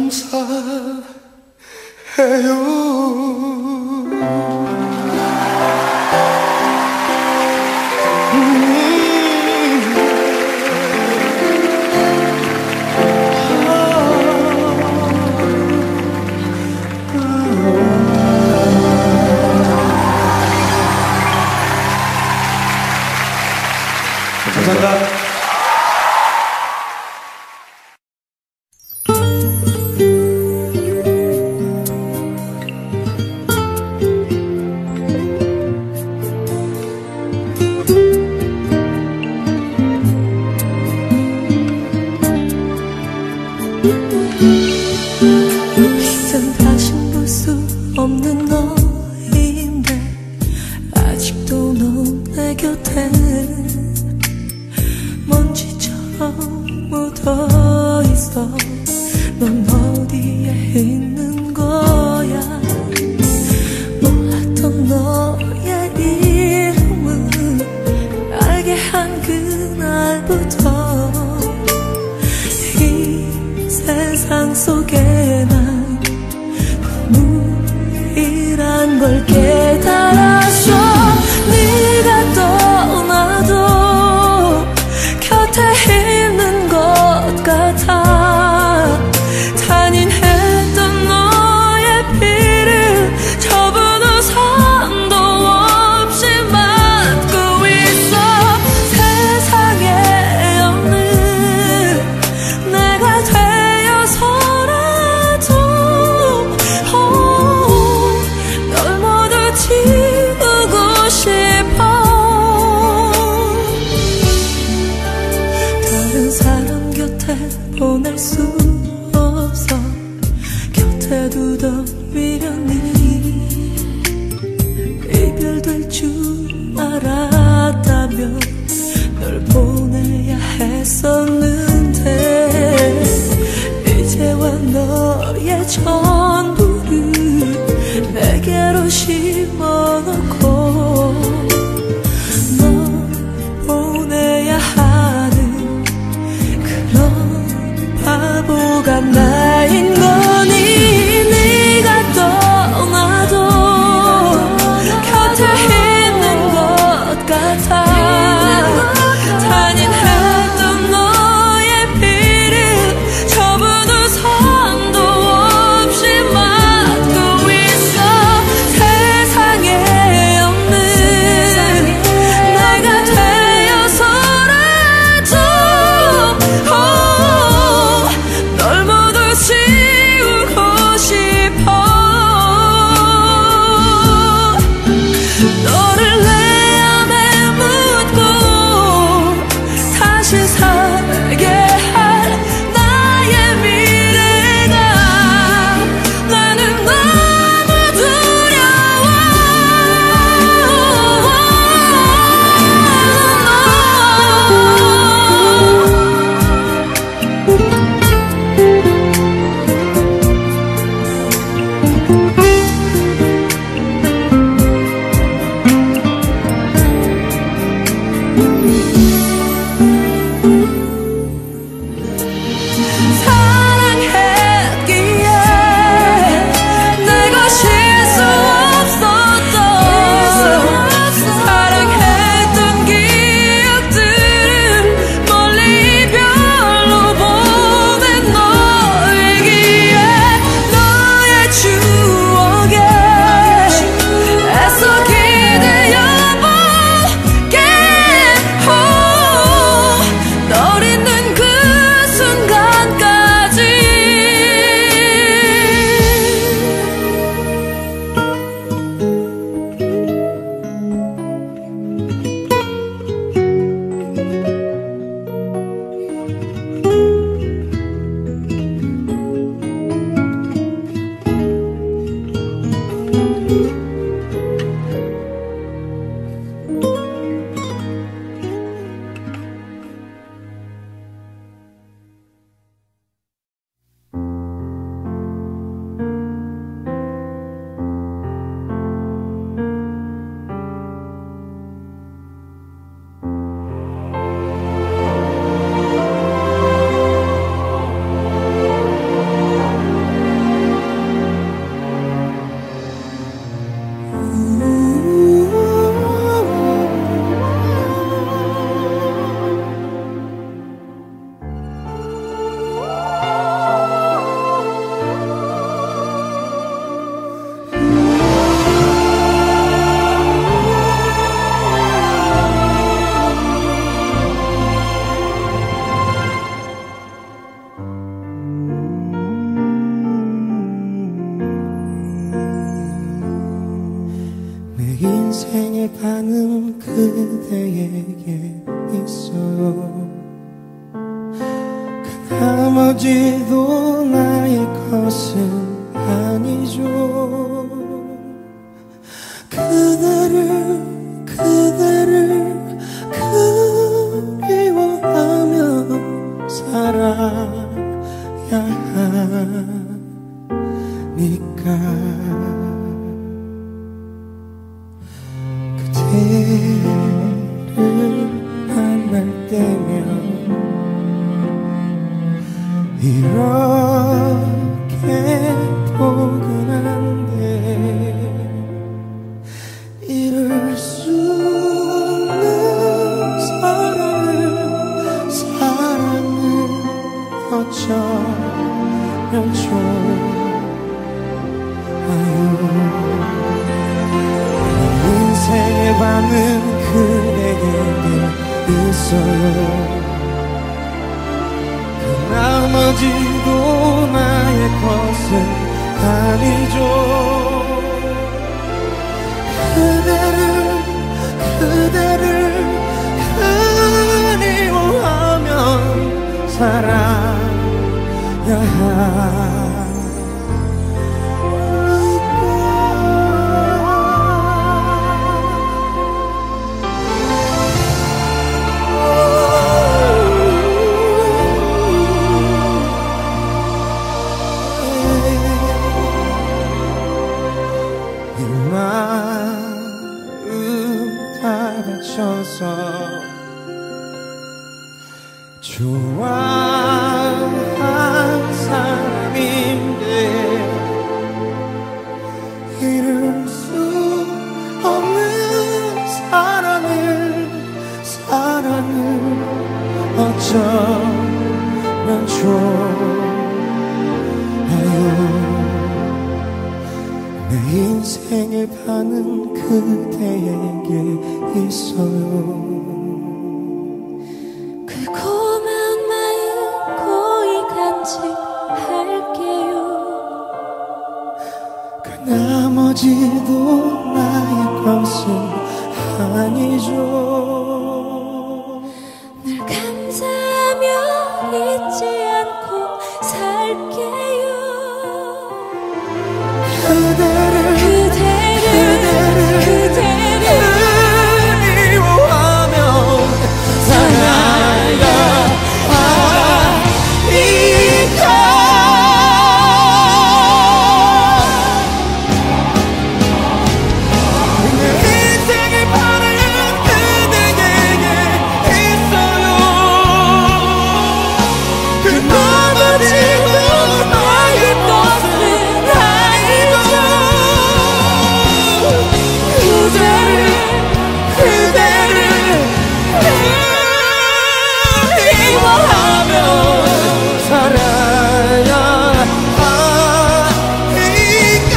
감사합니다. 이젠 다신 볼 수 없는 너인데 아직도 넌 내 곁에 먼지처럼 묻어있어. 넌 어디에 있는 거야. 몰랐던 너의 이름을 알게 한 그날부터 이 세상 속에 난 눈물이란 걸 깨달았어. 네가 떠나도 곁에 있는 것 같아. 탄인했던 너의 피를 저분 우산도 없이 맡고 있어. 세상에 없는 내가 되어서라도 널 모두 지우고 싶어. 다른 사람 곁에 보낼 수 없어. 곁에 두던 미련이 이별될 줄 알았다면 널 보내야 했었는데 이제와 너의 전부를 내게로 심어놓고 널 보내야 하는 그런 바보가 나인 거니. 네가 떠나도 곁에 있는 것 같아. 탄인했던 너의 피를 저분 우산도 없이 맡고 있어. 세상에 없는 내가 되어서라도 널 모두 반은 그대에게 있어요. 그 나머지도 나의 것은 아니죠. 그대를 그리워하며 살아야 하니까. 그대를 만날 때면 이렇게 포근한데 이룰 수 없는 사랑을 어쩌면 좋아요. 인생의 반은 그대에게 있어요. 그 나머지도 나의 것은 아니죠. 그대를 그리워하며 살아야 좋아한 사람인데 이룰 수 없는 사랑을 어쩌면 좋아요. 내 인생의 반은 그대에게 있어요. 그 고마운 마음 고이 간직할게요. 그 나머지도 나의 것은 아니죠. 늘 감사하며 잊지 않고 살게요. 그대를 그리워하며 살아야 하니까. 내 인생의 반은 그대에게 있어요. 그 나머지도 나의 것은 아니죠. 그대를 그리워하며 살아야 하니까.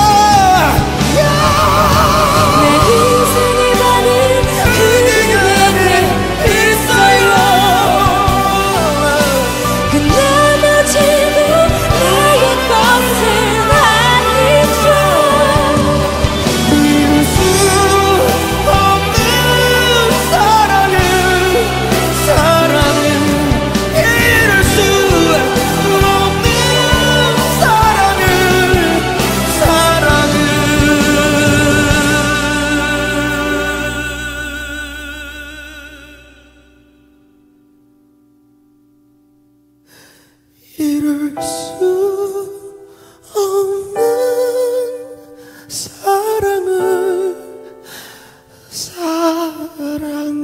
내 인생의 반은 그대에게 있어요. 그 나머지도 나의 것은 아니죠. 이룰 수 없는 사랑을 이룰 수 없는 사랑을 이룰 수 없는 사랑을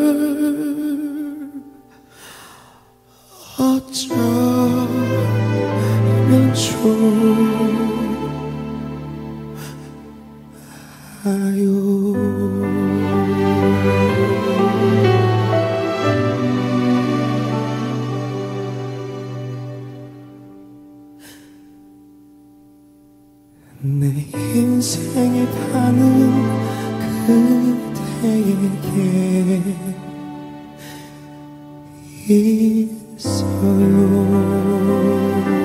어쩌면 좋아요. 내 인생의 반은 그대에게 있어요.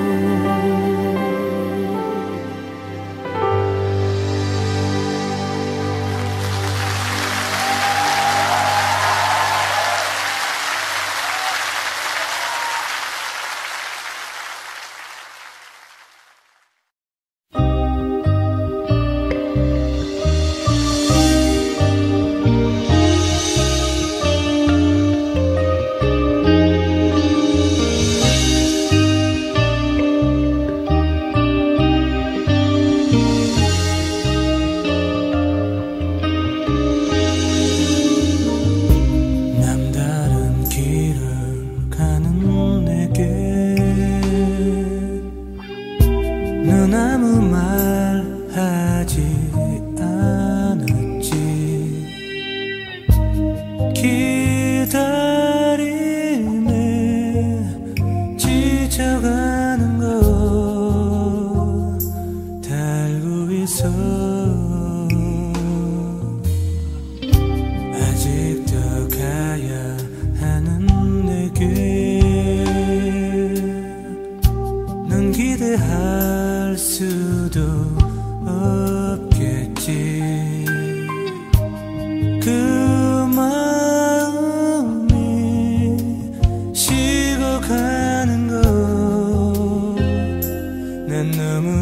너무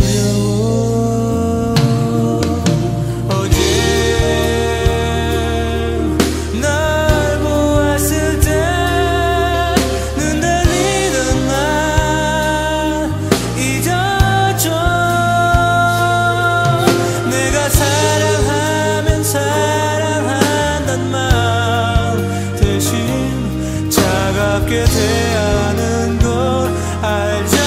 두려워. 어제 널 보았을 때 눈 달리던 날 잊어줘. 내가 사랑하면 사랑한단 말 대신 차갑게 대하는 걸 알잖아.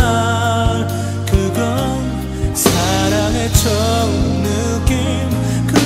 처음 느낌 그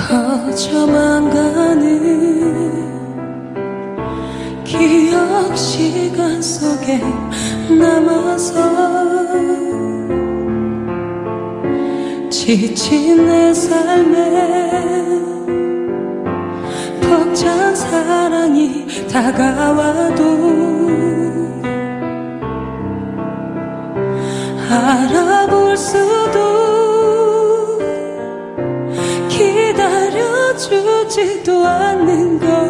커져만 가는 기억 시간 속에 남아서 지친 내 삶에 벅찬 사랑이 다가와도 알아볼 수도 기다려주지도 않는 것.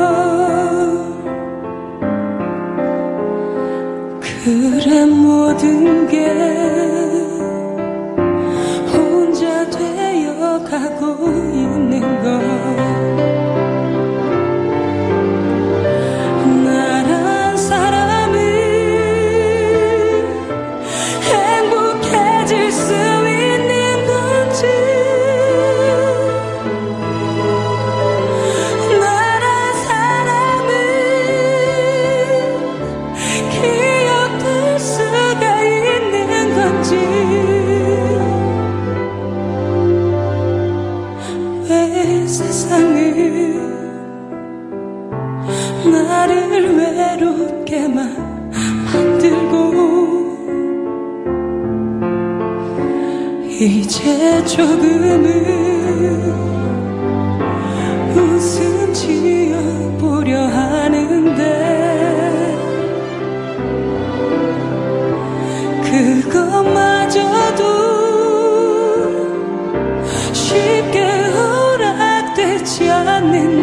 그래 모든 게 혼자 되어가고 있는 것. 나란 사람은 행복해질 수 있는 건지, 나란 사람은 기억될 수가 있는 건지. 왜 세상을 나를 외롭게만 만들고 이제 조금은 웃음 지어보려 하는데 그것마저도 쉽게 허락되지 않는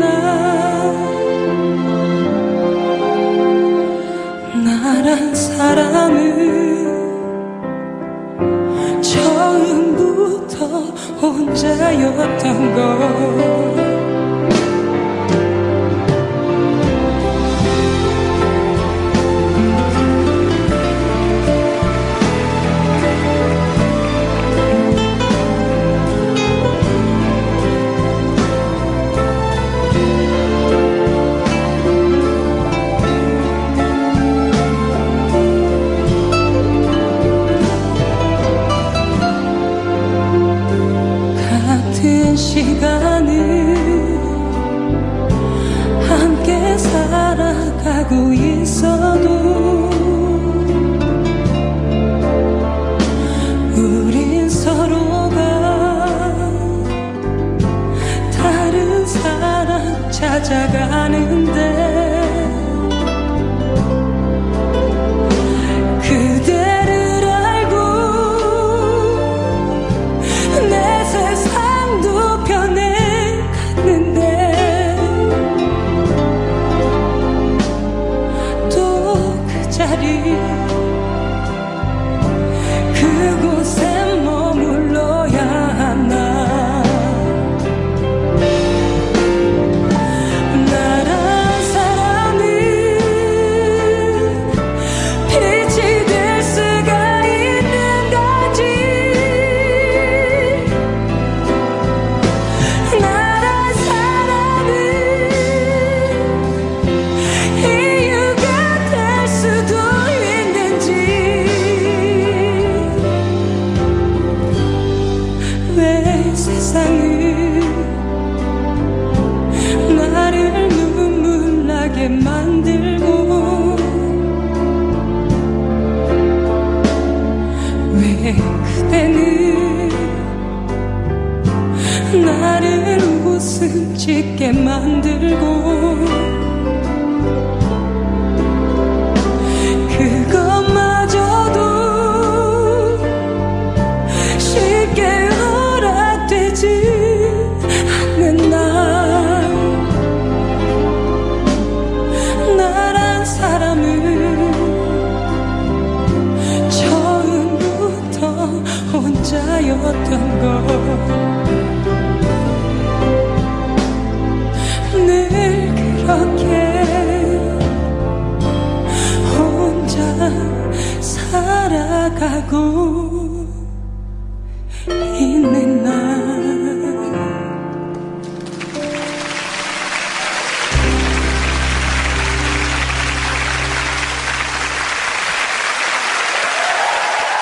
나란 사람은 처음부터 혼자였던 것. 같은 시간을 함께 살아가고 있어도 우린 서로가 다른 사람 찾아가는데 그대를 알고 내 세상도 변해갔는데 또 그 자리 그곳에 머물러야 하나. 나란 사람은 빛이 될 수가 있는 거지. 나란 사람은 이유가 될 수도 있는지. 왜 세상을 나를 눈물 나게 만들고 왜 그대는 나를 웃음 짓게 만들고 그것마저도 쉽게 허락되지 않는 나란 사람은 처음부터 혼자였던 것. 늘 그렇게 혼자 살아가고 있는 나.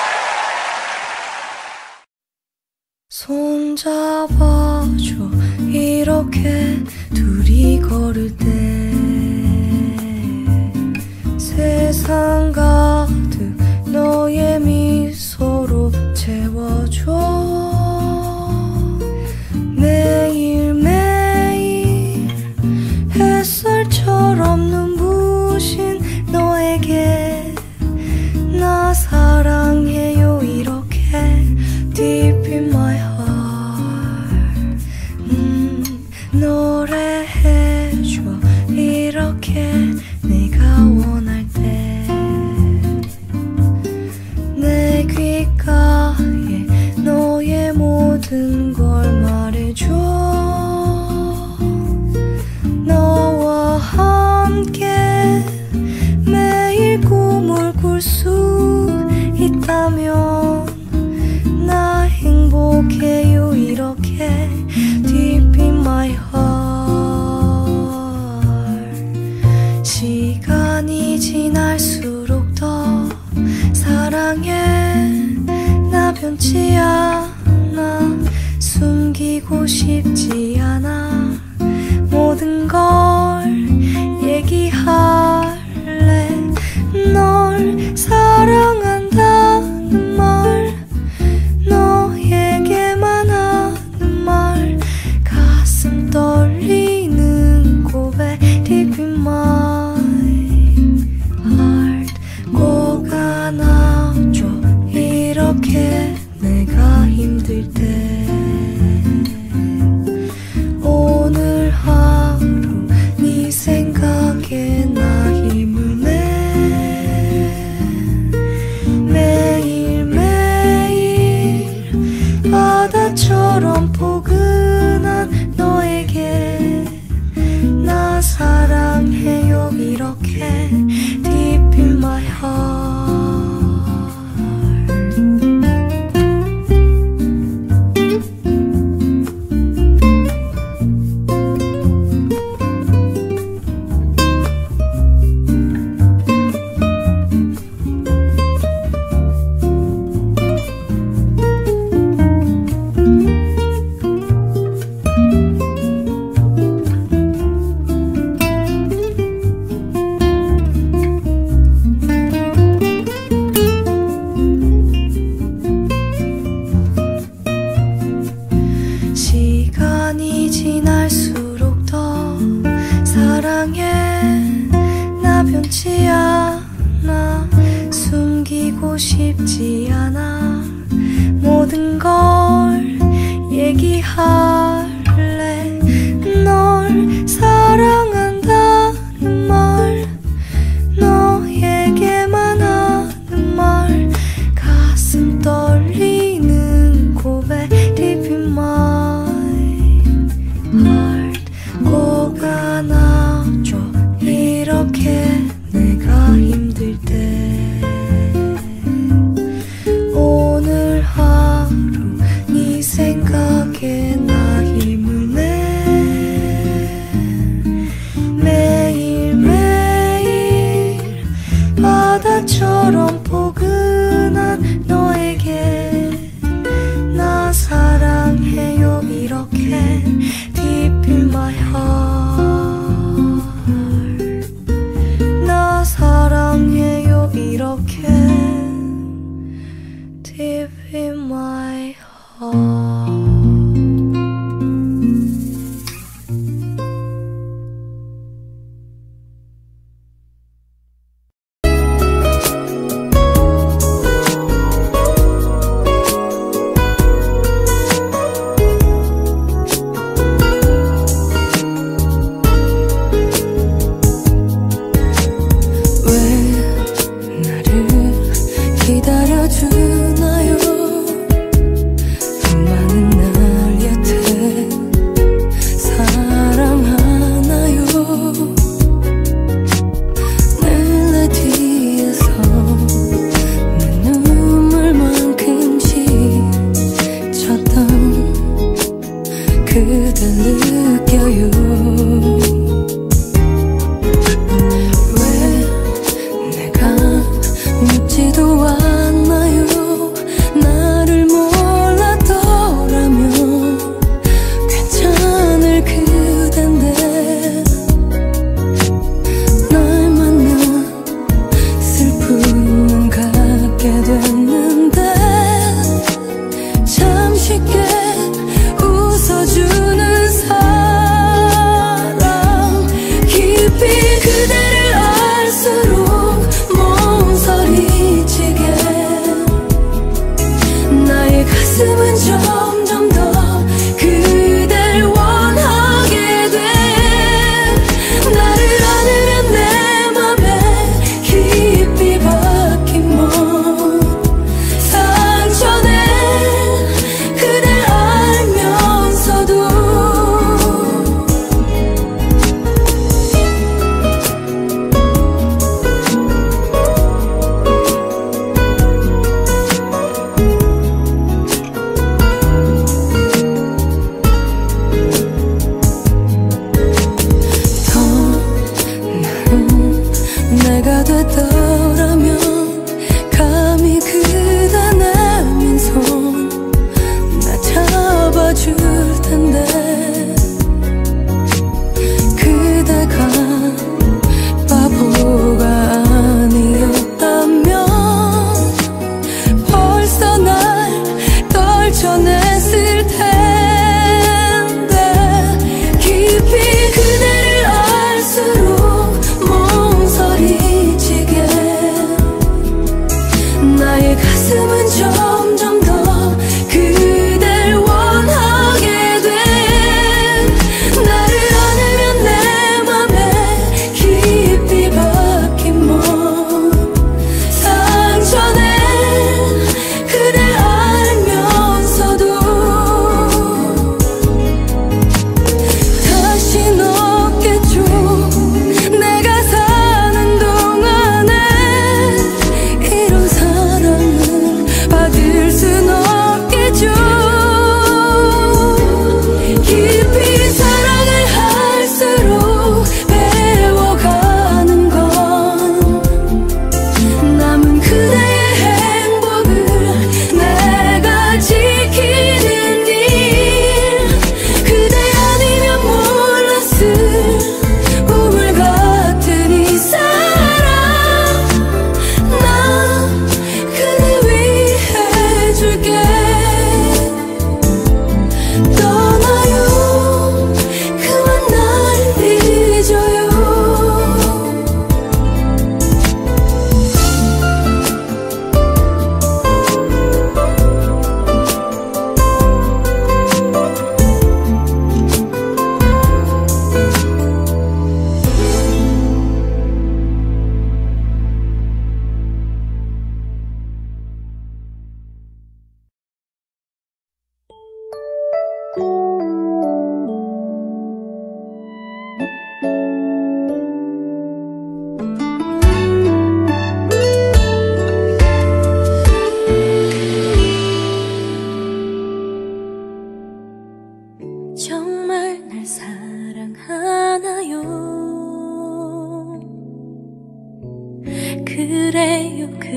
손잡아줘 이렇게 둘이 걸을 때 세상 가득 너의 미소로 채워줘. 매일매일 햇살처럼 눈부신 너에게 나 사랑해요 이렇게 Deep in my heart. 노래해줘 이렇게 내가 원할 때 내 귓가에 너의 모든 걸 말해줘. 너와 함께 매일 꿈을 꿀 수 있다면 나 행복해요 이렇게 Deep in my heart. 시간이 지날수록 더 사랑해 나 변치 않아 숨기고 싶지 않아 모든 걸 얘기할래. 널 사랑한다는 말 너에게만 하는 말 가슴 떨리는 고백 Deep in my heart. 꼭 안아줘 이렇게 내가 힘들 때 오늘 하루 네 생각에 나 힘을 내. 매일매일 바다처럼 포근한 너에게 나 사랑해요 이렇게 Deep in my heart. 시간이 지날수록 더 사랑해 나 변치 않아 숨기고 싶지 않아 모든 걸 얘기할래. 널 사랑한다는 말 너에게만 하는 말 가슴 떨리는 고백 Deep in my heart. 꼭 안아줘 이렇게 내가 힘들 때 오늘 하루 네 생각에 나 힘을 내. 매일매일 바다처럼 포근한 너에게 나 사랑해요 이렇게 Deep in my heart. 나 사랑해요 이렇게 Deep in my heart. 기다려주나요? 많은 날 여태 사랑하나요? 늘 내 뒤에서 내 눈물만큼 지쳤던 그댈 느껴요. 묻지도 않나요? 나를 몰랐더라면 괜찮을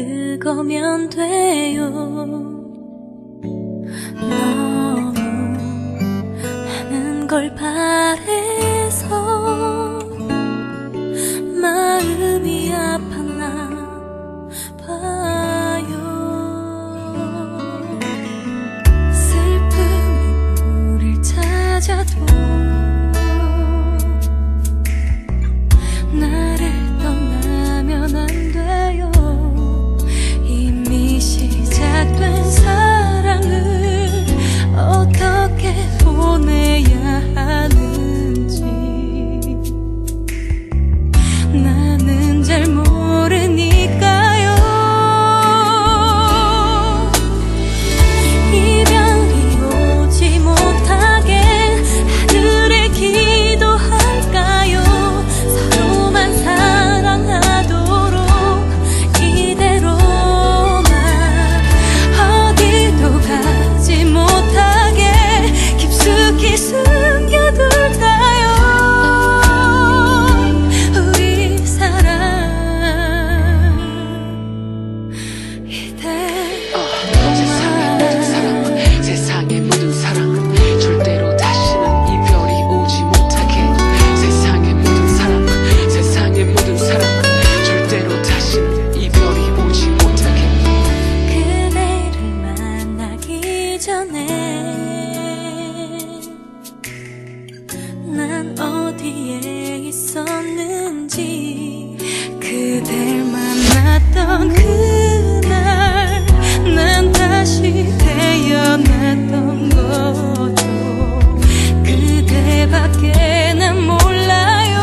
그거면 돼요. 너무 많은 걸 바래서 마음이 아팠나 봐요. 슬픔이 우릴 찾아도 나를 떠나면 안 돼요. 이미 시작된 사랑을 어떻게 보내야 하는지 나는 잘 모르니까요. 이별이 오지 못하게 하늘에 기도할까요? 서로만 사랑하도록 이대로만 어디도 가지 못하게 깊숙이 숨겨둘까요? 우리 사랑 이대로만. 세상의 모든 사랑은 절대로 다시는 이별이 오지 못하게. 세상의 모든 사랑, 세상의 모든 사랑은 절대로 다시는 이별이 오지 못하게. 그대를 만나기 전에 난 어디에 있었는지 그댈 만났던 그날 난 다시 태어났던 거죠. 그대밖에 난 몰라요.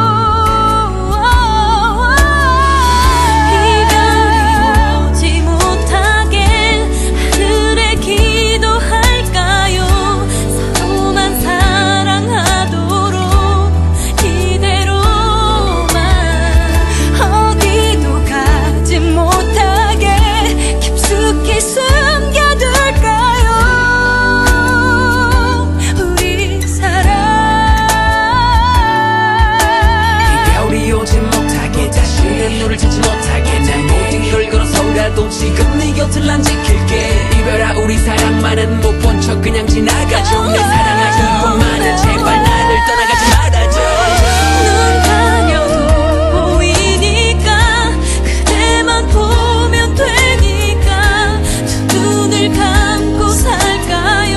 이별이 오지 못하게 하늘에 기도할까요? 서로만 사랑하도록 이대로만 어디도 가지 못하게 깊숙이 숨겨둘까요? 우리 사랑 이별이 오지 못하게 다시는 너를 찾지 못하게 난 모든 걸 걸어서라도 지금 네 곁을 난 지킬게. 이별아 우리 사랑만은 못 본 척 그냥 지나가죠. 내 사랑아 이것만은 제발 나를 떠나가지 말아줘. 눈 가려도 보이니까 그대만 보면 되니까 두 눈을 감고 살까요?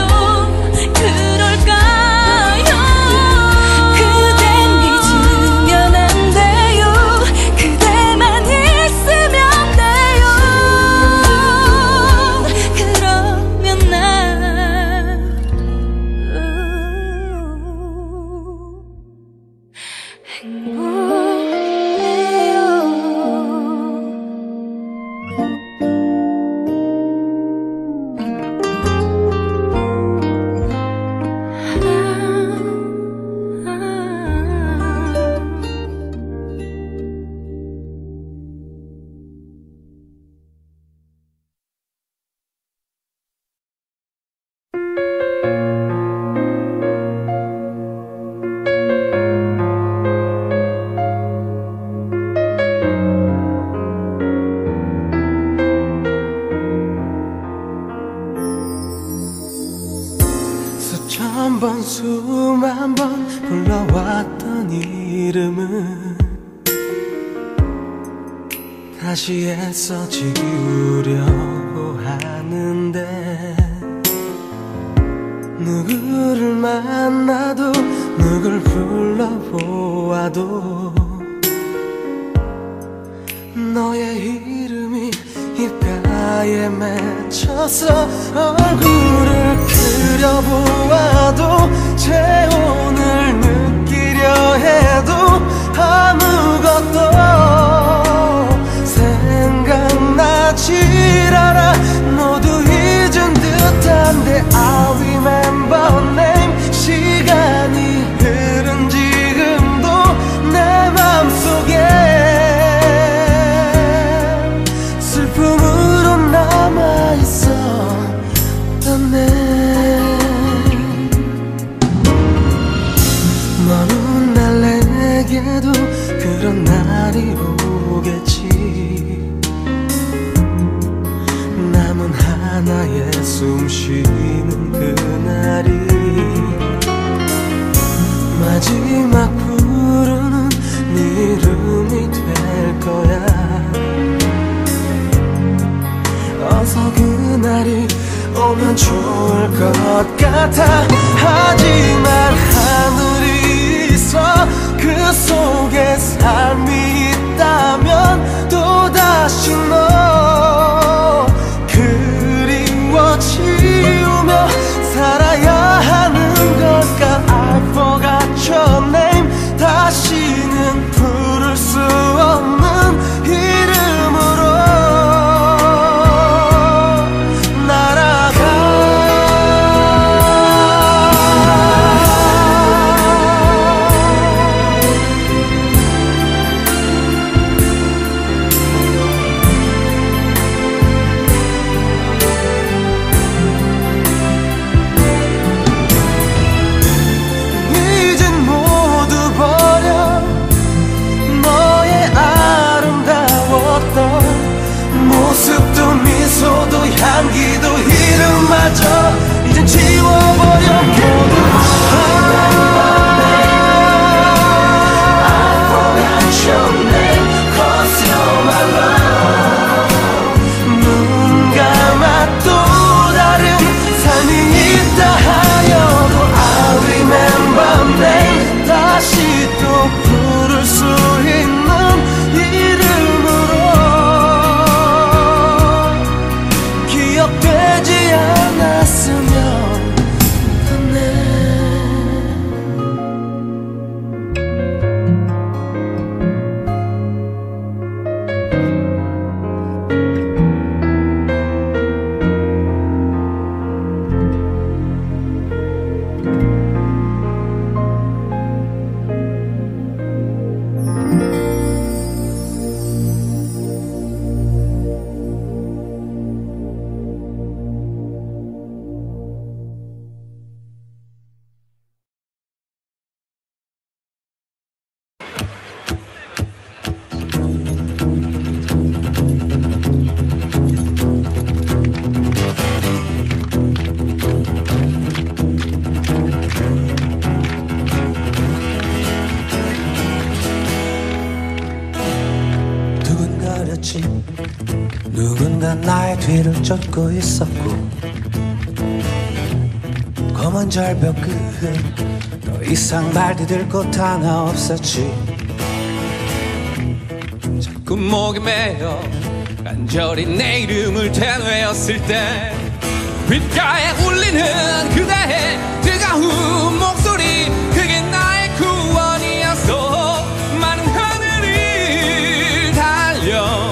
그럴까요? 그댄 잊으면 안 돼요. 그대만 있으면 돼요. 그러면 난 수천 번 수만 번 불러왔던 이름은 다시 애써 지우려고 하는데 누구를 만나도 누굴 불러보아도 너의 이름이 입가에 맺혀서 얼굴을 그려보아도 체온을 느끼려 해도 아무것도 생각나질 않아. 모두 잊은 듯한데 I remember name. 시간이 흐른 지금도 내 맘속에 슬픔으로 남아있었던 내 먼 날 내게도 그런 날이 하나의 숨 쉬는 그날이 마지막 부르는 네 이름이 될 거야. 어서 그날이 오면 좋을 것 같아. 하지만 하늘이 있어 그 속에 삶이 있다면 또다시 너 그리워지우며 살아야 하는 걸까. I forgot your name. 다시는 부를 수 없는 이름으로 미소도 향기도 이름마저 이젠 지워버려 모두. I forgot your name cause you're my love. 눈 감아 또 다른 삶이 있다 하여도 I remember name. 다시 또 부를 수 있는 이름으로 기억되지 않았으면 하네. 누군가 나의 뒤를 쫓고 있었고 검은 절벽 끝 더 이상 발 디딜 곳 하나 없었지. 자꾸 목에 매여 간절히 내 이름을 되뇌었을 때 귓가에 울리는 그대의 뜨거운 목소리, 그게 나의 구원이었어. 많은 하늘을 달려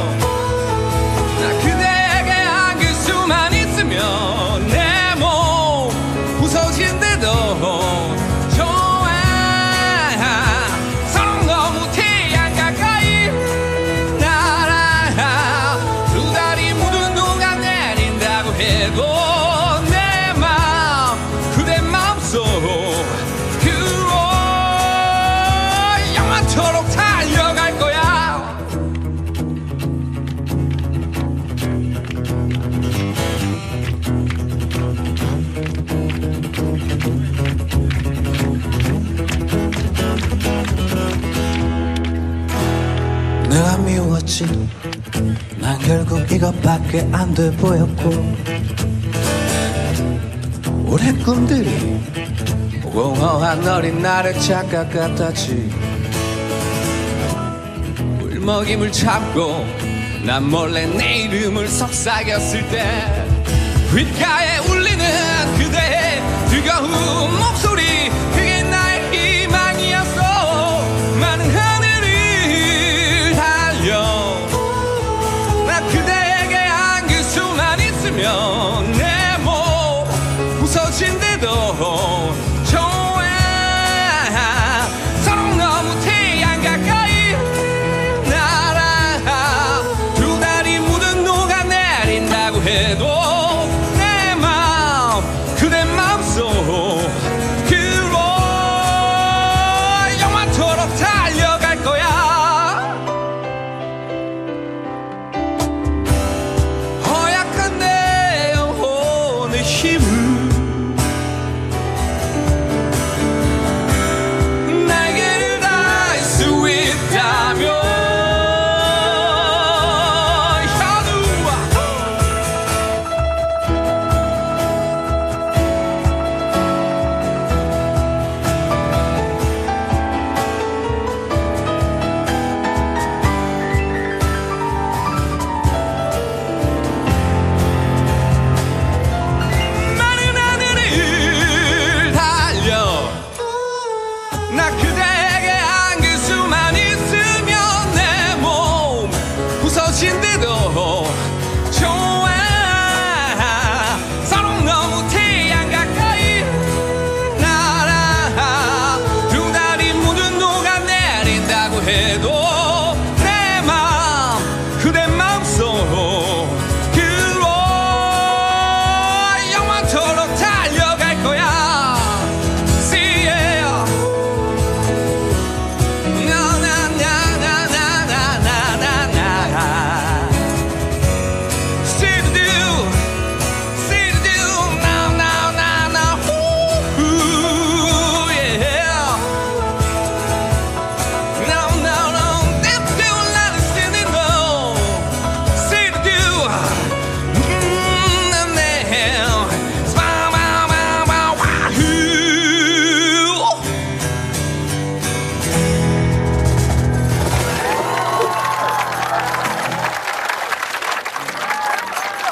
내 몸 부서진데도 좋아. 서로 너무 태양 가까이 날아 두 다리 모두 녹아내린다고 해도 내 맘 그대 마음속 그로 영원토록 달려갈 거야. 내가 미웠지. 난 결국 이것밖에 안 돼 보였고 올해 꿈들이 공허한 어린 나를 착각 같았지. 울먹임을 참고 난 몰래 내 이름을 속삭였을 때 귓가에 울리는 그대의 뜨거운 목소리, 그게 나의 희망이었어. 많은 하늘을 달려 나 그대에게 안길 수만 있으면 내 몸 부서진데도 좋아. 서로 너무 태양 가까이 날아 두 다리 모두 녹아내린다고 해도 내 맘 그대 마음속 그로 영원토록 달려갈 거야. 허약한 내 영혼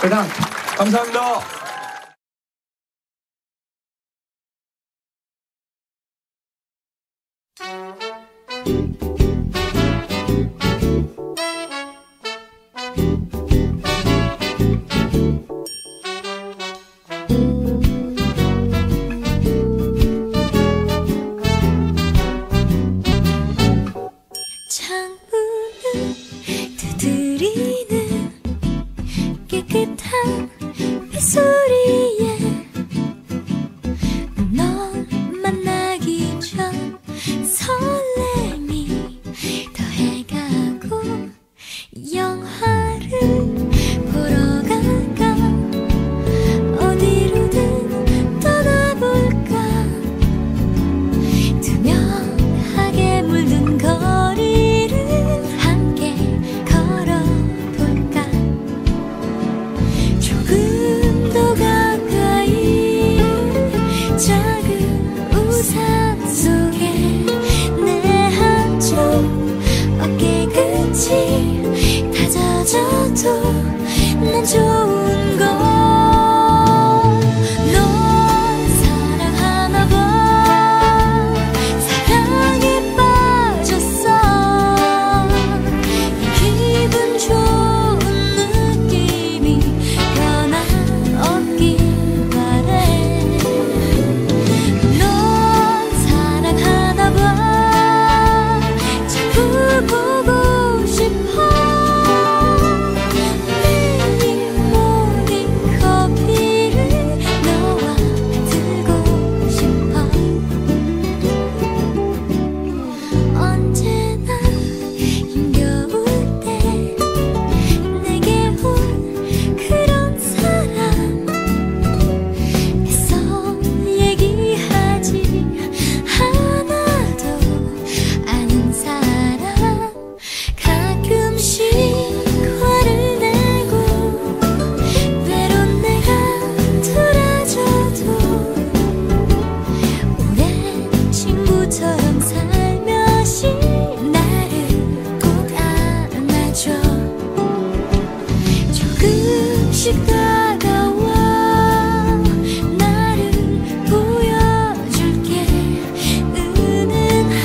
대단. 감사합니다. 창문을 두드리는 깨끗한 빗소리에 널 만나기 전 설렘이 더해가고 영화를 보러 갈까 어디로든 떠나볼까 투명하게 물든 거리를 함께 걸어볼까 조금 더 가까이 작은 우산 속에 내 한쪽 어깨 끝이 다 젖어도 난 좋은 걸 널 사랑하나 봐 사랑에 빠졌어 기분 좋은 느낌이 변함없길 바래 널 사랑하나 봐 자꾸 보고 싶어 매일 모닝 커피를 너와 들고 싶어 언제나 힘겨울 때 내게 온 그런 사람 애써 얘기하지 않아도 아는 사람 가끔씩 화를 내고 때론 내가 돌아져도 오랜 친구처럼 살며시 나를 꼭 안아줘 조금씩 다가와 나를 보여줄게 은은한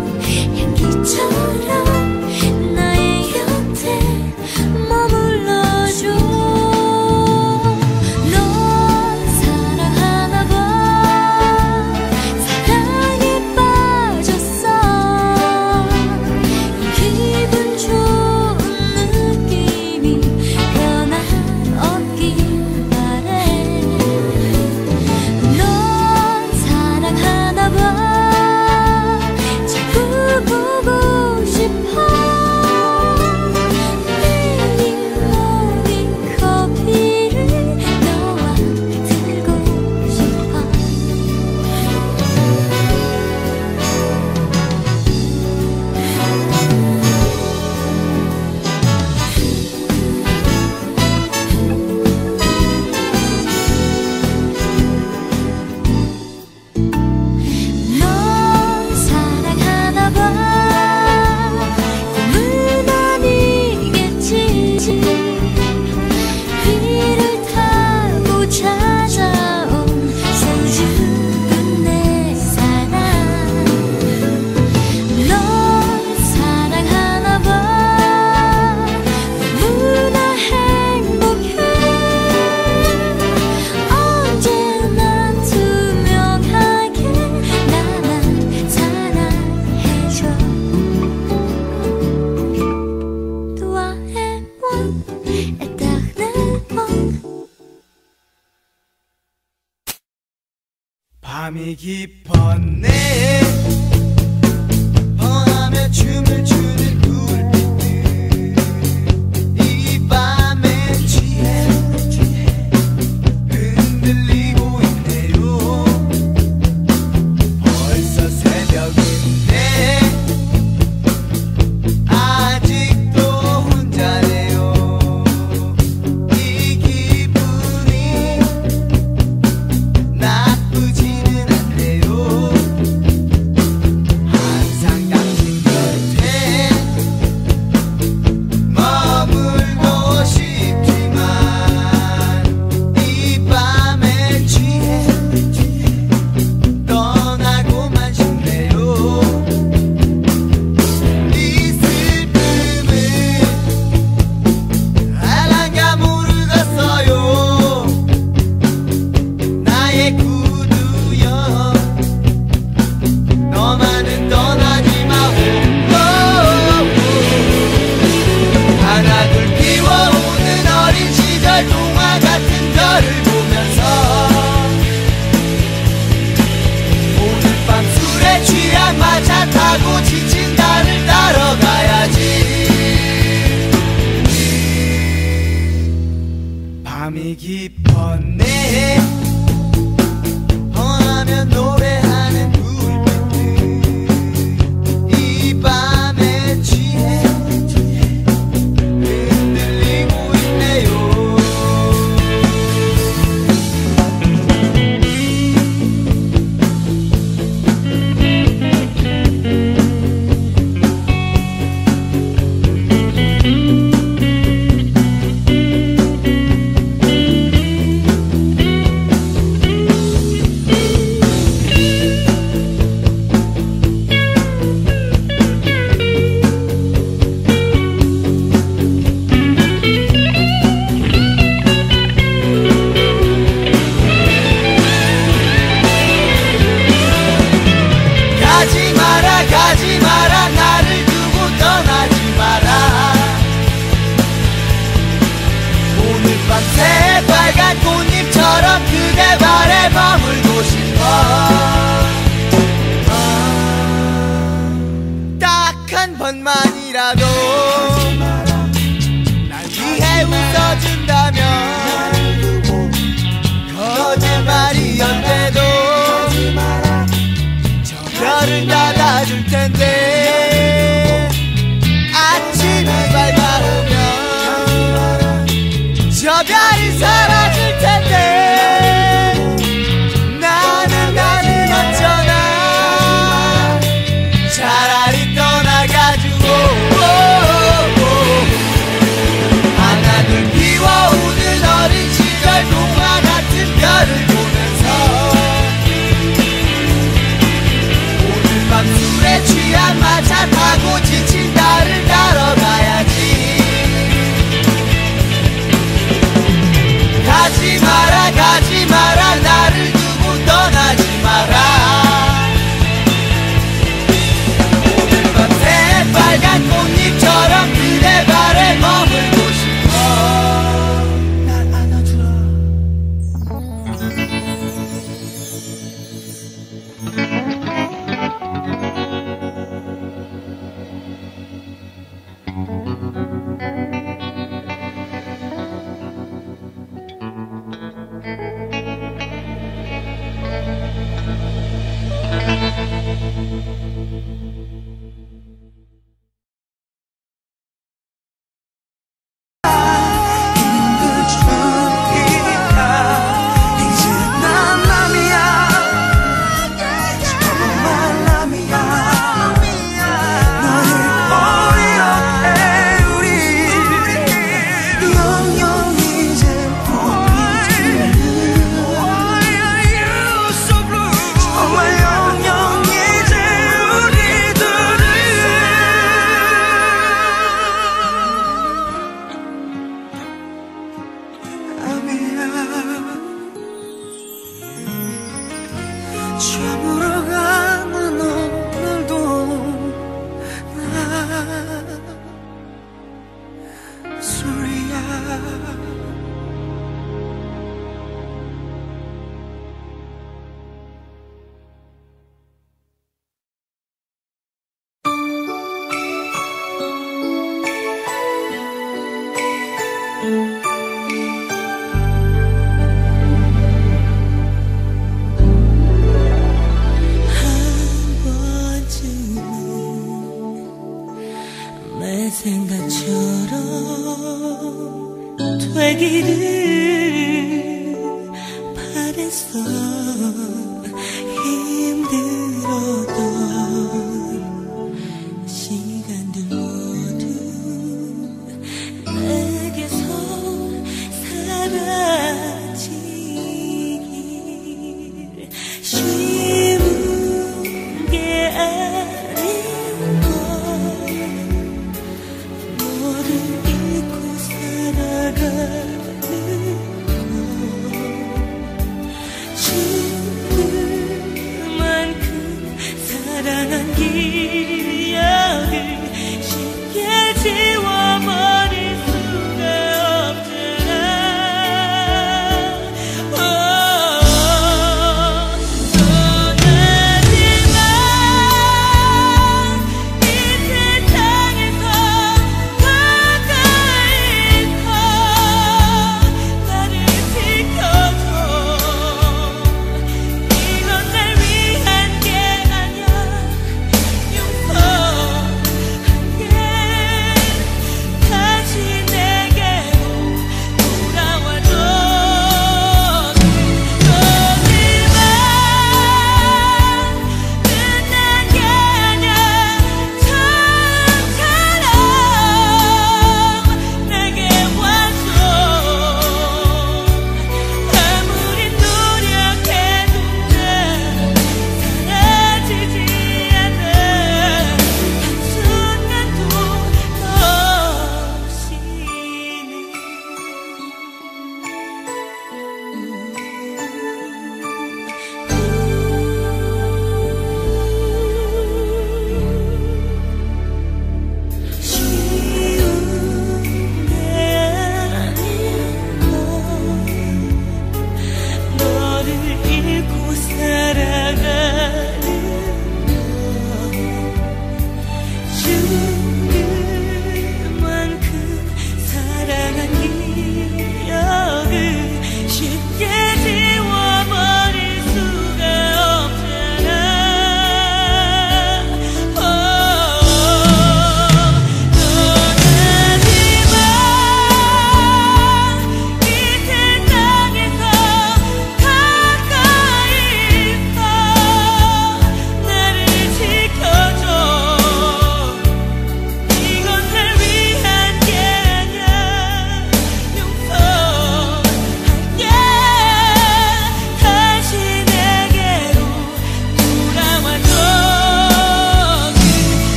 향기처럼 나의 곁에 머물러줘 널 사랑하나 봐 사랑에 빠졌어 기분 좋은 느낌이 변함없길 바래 널 사랑하나 봐 자꾸 보고 싶어 매일 모닝 커피를 너와 들고 싶어 널 사랑하나 봐 꿈은 아니겠지 비를 타고 찾아온 소중한 내 사랑 널 사랑하나 봐 너무나 행복해 언제나 투명하게 나만 사랑해줘 Toi et moi éternellement 밤이 깊었네 뻔하며 춤을 추는 불빛들 이 밤에 취해 흔들리고 있네요 벌써 새벽인데 아직도 혼자네요 이 기분이 나쁘지는 않네요 항상 당신 곁에 밤이 깊었네 펑하면 노래하는 불빛들 이 밤에 취해 흔들리고 있네요 가지 마라 나를 두고 떠나지 마라 오늘 밤 새빨간 꽃잎처럼 그대 발에 머물고 싶어 딱 한 번만이라도 날 위해 웃어준다면 거짓말이었대도 별을 닫아줄 텐데 아침이 밝아오면 저 별이 사라질 텐데 나는 어쩌나 차라리 떠나가지고 하나둘 피워오는 어린 시절 동화 같은 별을 보면서 밤 술에 취한 마차 타고 지친 나를 따러 가야지 가지 마라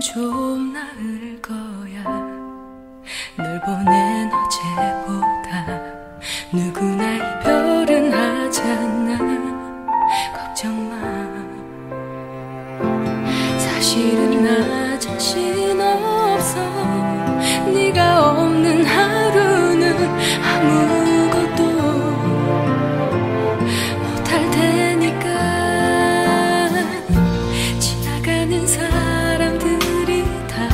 좀 나을 거야. 널 보낸 어제보다 누구나 이별은 하잖아. 걱정 마. 사실은 나 자신 없어. 네가 없는 하루는 아무것도 못할 테니까. 지나가는 사람들이 다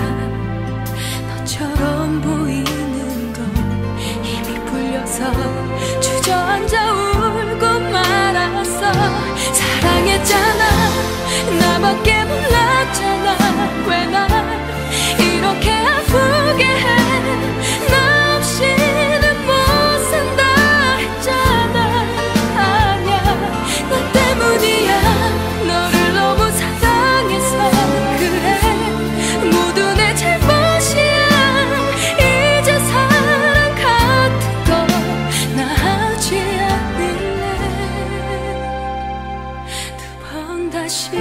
너처럼 보이는 건 힘이 풀려서 주저앉아 울고 말았어. 사랑했잖아. 나밖에 몰랐잖아. 왜 날 이렇게 아프게 해. 나 없이는 못 산다 했잖아. 아니야, 나 때문이야. 너를 너무 사랑해서 그래. 모두 내 잘못이야. 이제 사랑 같은 거 나 하지 않을래. 두 번 다시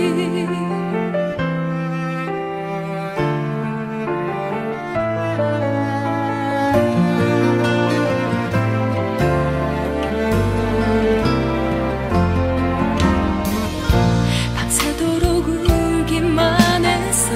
밤새도록 울기만 했어.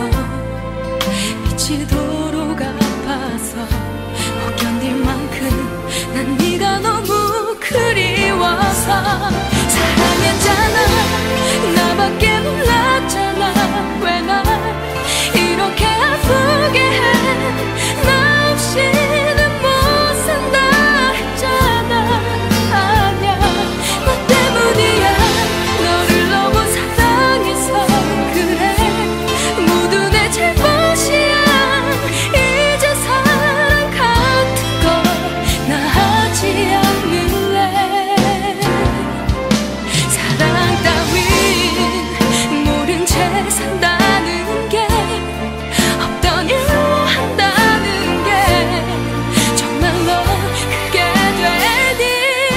미치도록 아파서 못 견딜 만큼 난 네가 너무 그리워서. 사랑했잖아. 나밖에 몰랐잖아. 왜 날 이렇게 아프게 해. 나 없이는 못 산다 했잖아. 아니야, 나 때문이야. 너를 너무 사랑해서 그래. 모두 내 잘못이야. 이제 사랑 같은 거 나 하지 않을래. 사랑 따윈 모른 채 산다는 게, 없던 일로 한다는 게 정말로 그게 되니.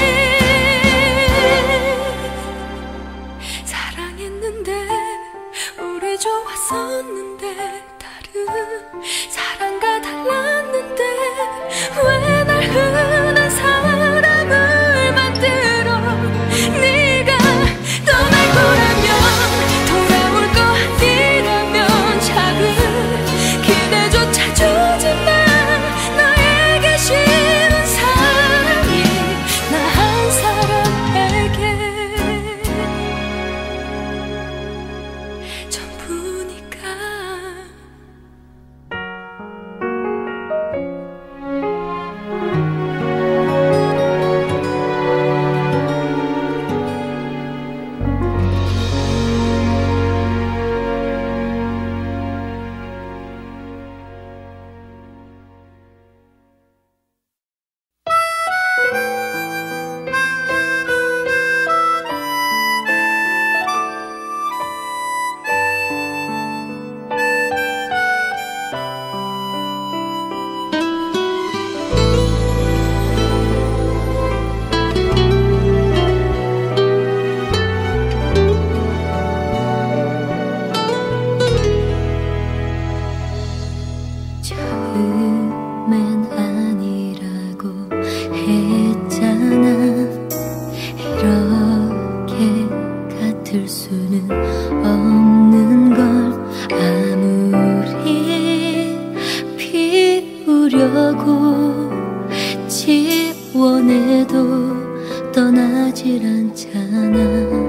사랑했는데 오래 좋았었는데 다른 사랑과 달랐는데 왜 날 흔한 사람을 만들어. 네가 떠날 거라면, 돌아올 거 아니라면 작은 기대조차 주지 마. 너에게 쉬운 사랑이 나 한 사람에게 전부니까. 처음엔 아니라고 했잖아. 이렇게 같을 수는 없는 걸. 아무리 피우려고 지원해도 떠나질 않잖아.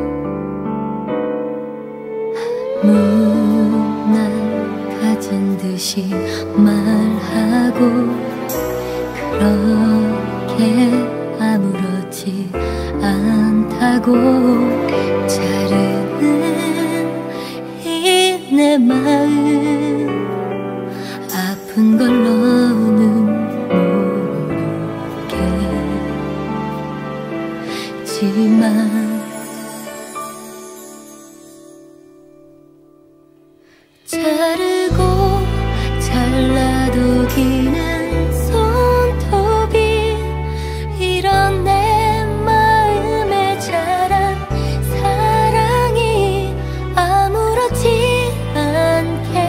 날 가진 듯이 말하고 그렇게 아무렇지 않다고 자르는 이 내 마음. 아픈 걸 너는 모르겠지만 자르고 잘라두기는 손톱이 이런 내 마음에 자란 사랑이 아무렇지 않게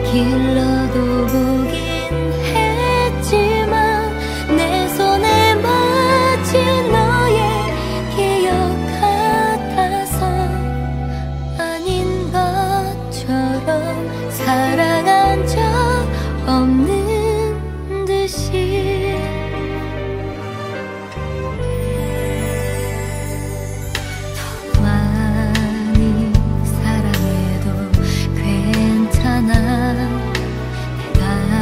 길러도 보긴 했지만 내 손에 마친 너의 기억 같아서 아닌 것처럼 사랑한 적 없는 듯이 더 많이 사랑해도 괜찮아 내가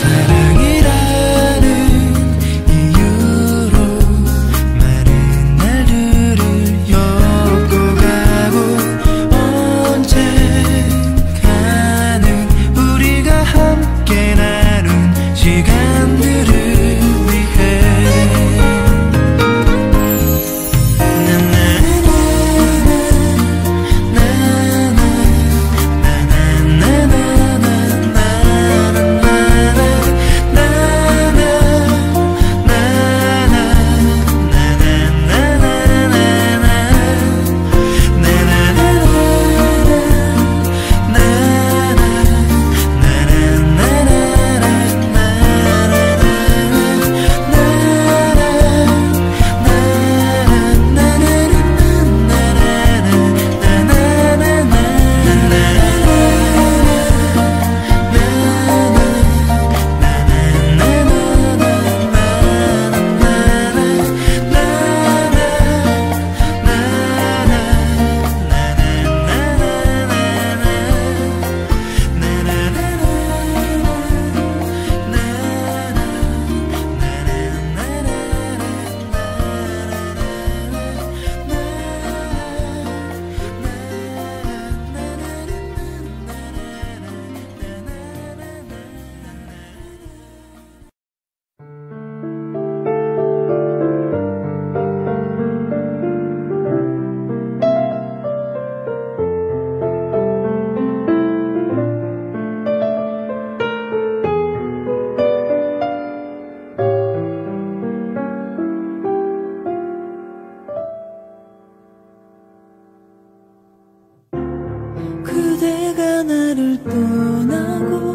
그대가 나를 떠나고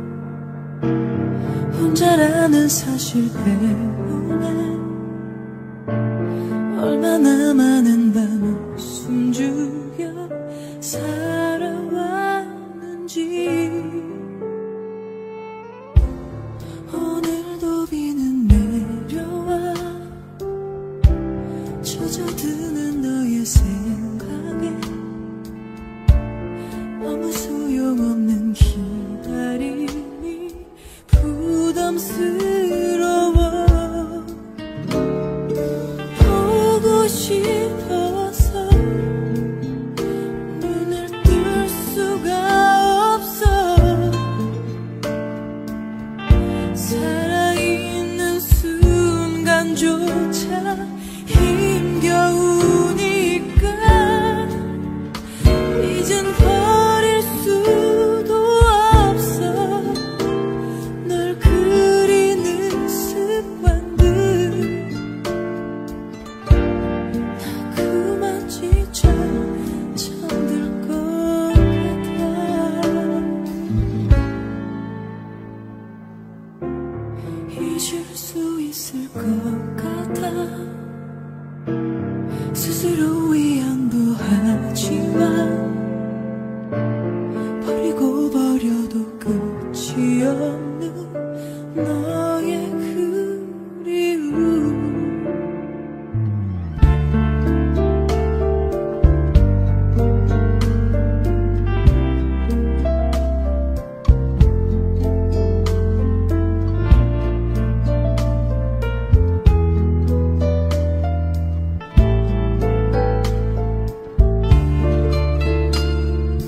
혼자라는 사실 때문에 얼마나 많은 밤을 숨죽여 살아왔는지 오늘도 비는 내려와 젖어드는 너의 생각에 너무 소용없는 기다림이 부담스러워 보고 싶어서 눈을 뜰 수가 없어 살아있는 순간조차 힘겨우니까 이젠 버릴 수도 없어 널 그리는 습관들 나 그만 지쳐 잠들 것 같아 잊을 수 있을 것 같아 스스로 위안도 하지만 버리고 버려도 끝이 없는 너의 그리움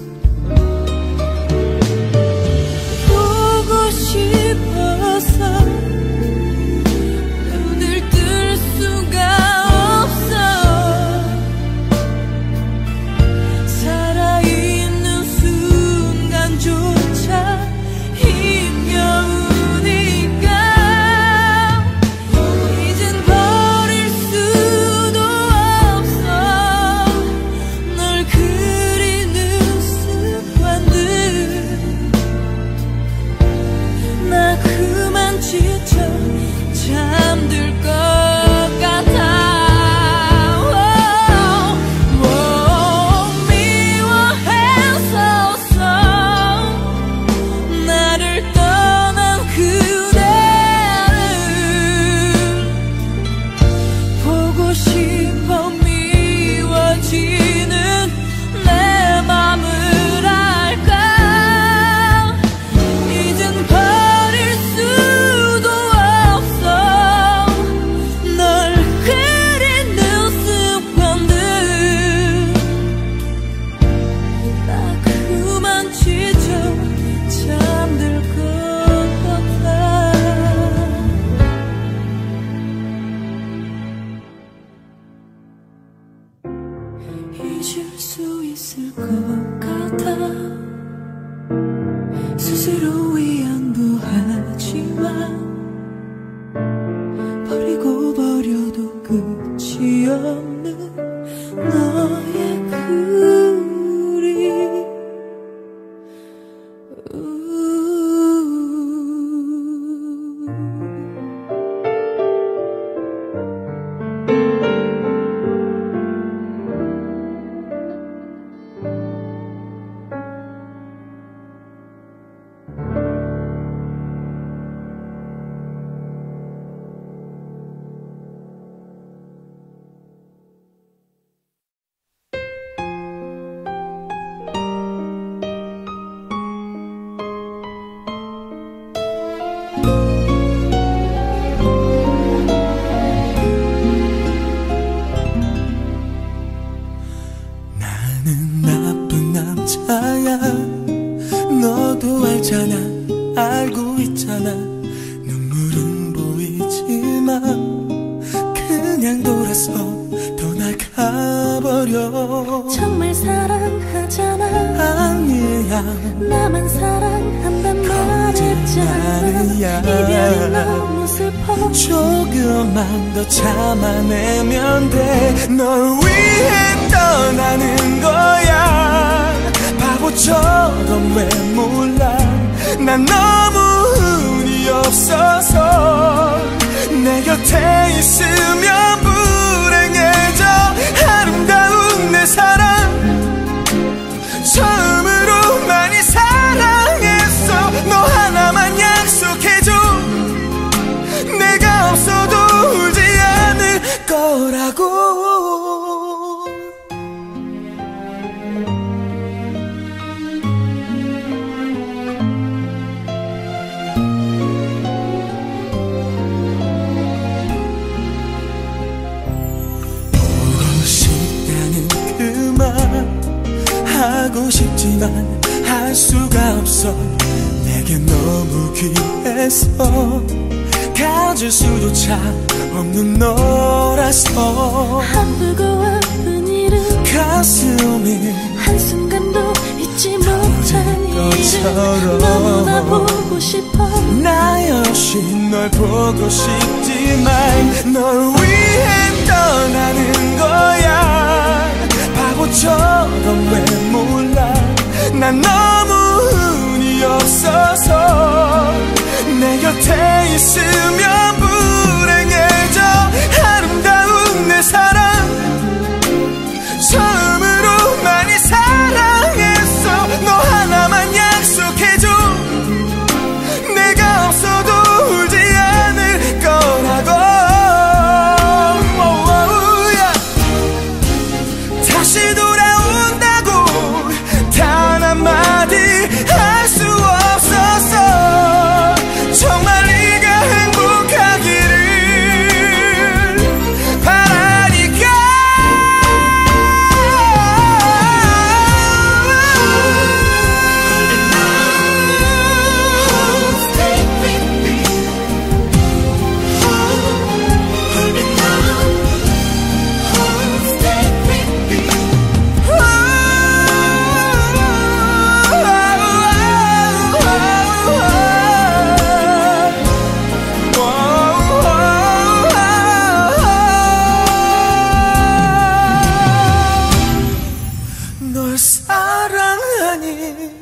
보고 싶어서 버리고 버려도 끝이 없는 너의 그림. 나는 나쁜 남자야. 너도 알잖아. 알고 있잖아. 눈물은 보이지만 그냥 돌아서 떠나가버려. 정말 사랑하잖아. 아니야, 나만 사랑한단 말했잖아. 이별이 너무 슬퍼. 조금만 더 참아내면 돼. 널 위해 떠나는 거야. 바보처럼 왜 몰라. 난 너무 운이 없어서 내 곁에 있으면 불행해져. 아름다운 내 사랑 처음으로 많이 사랑했어. 너 하나만 약속해줘. 내가 없어도 울지 않을 거라고. 보고 싶다는 그 말 하고 싶지만 할 수가 없어. 내게 너무 귀해서 가질 수조차 없는 너라서. 아프고 아픈 일은 가슴이 한순간도 잊지 못한 일은 것처럼 너무나 보고 싶어. 나 역시 널 보고 싶지만 널 위해 떠나는 거야. 바보처럼 왜 몰라. 난 너무 운이 없어서 내 곁에 있으면 불행해져. 아름다운 내 사랑 처음으로 많이 사랑했어. 너 하나만 약속해줘. 내가 없어도 울지 않을 거라고. 다시 돌아온다고 단 한마디 할 수 없었어. 정말 네가 행복하기를 바라니까. 널 사랑하니까.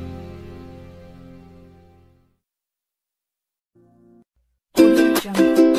Audio Jungle.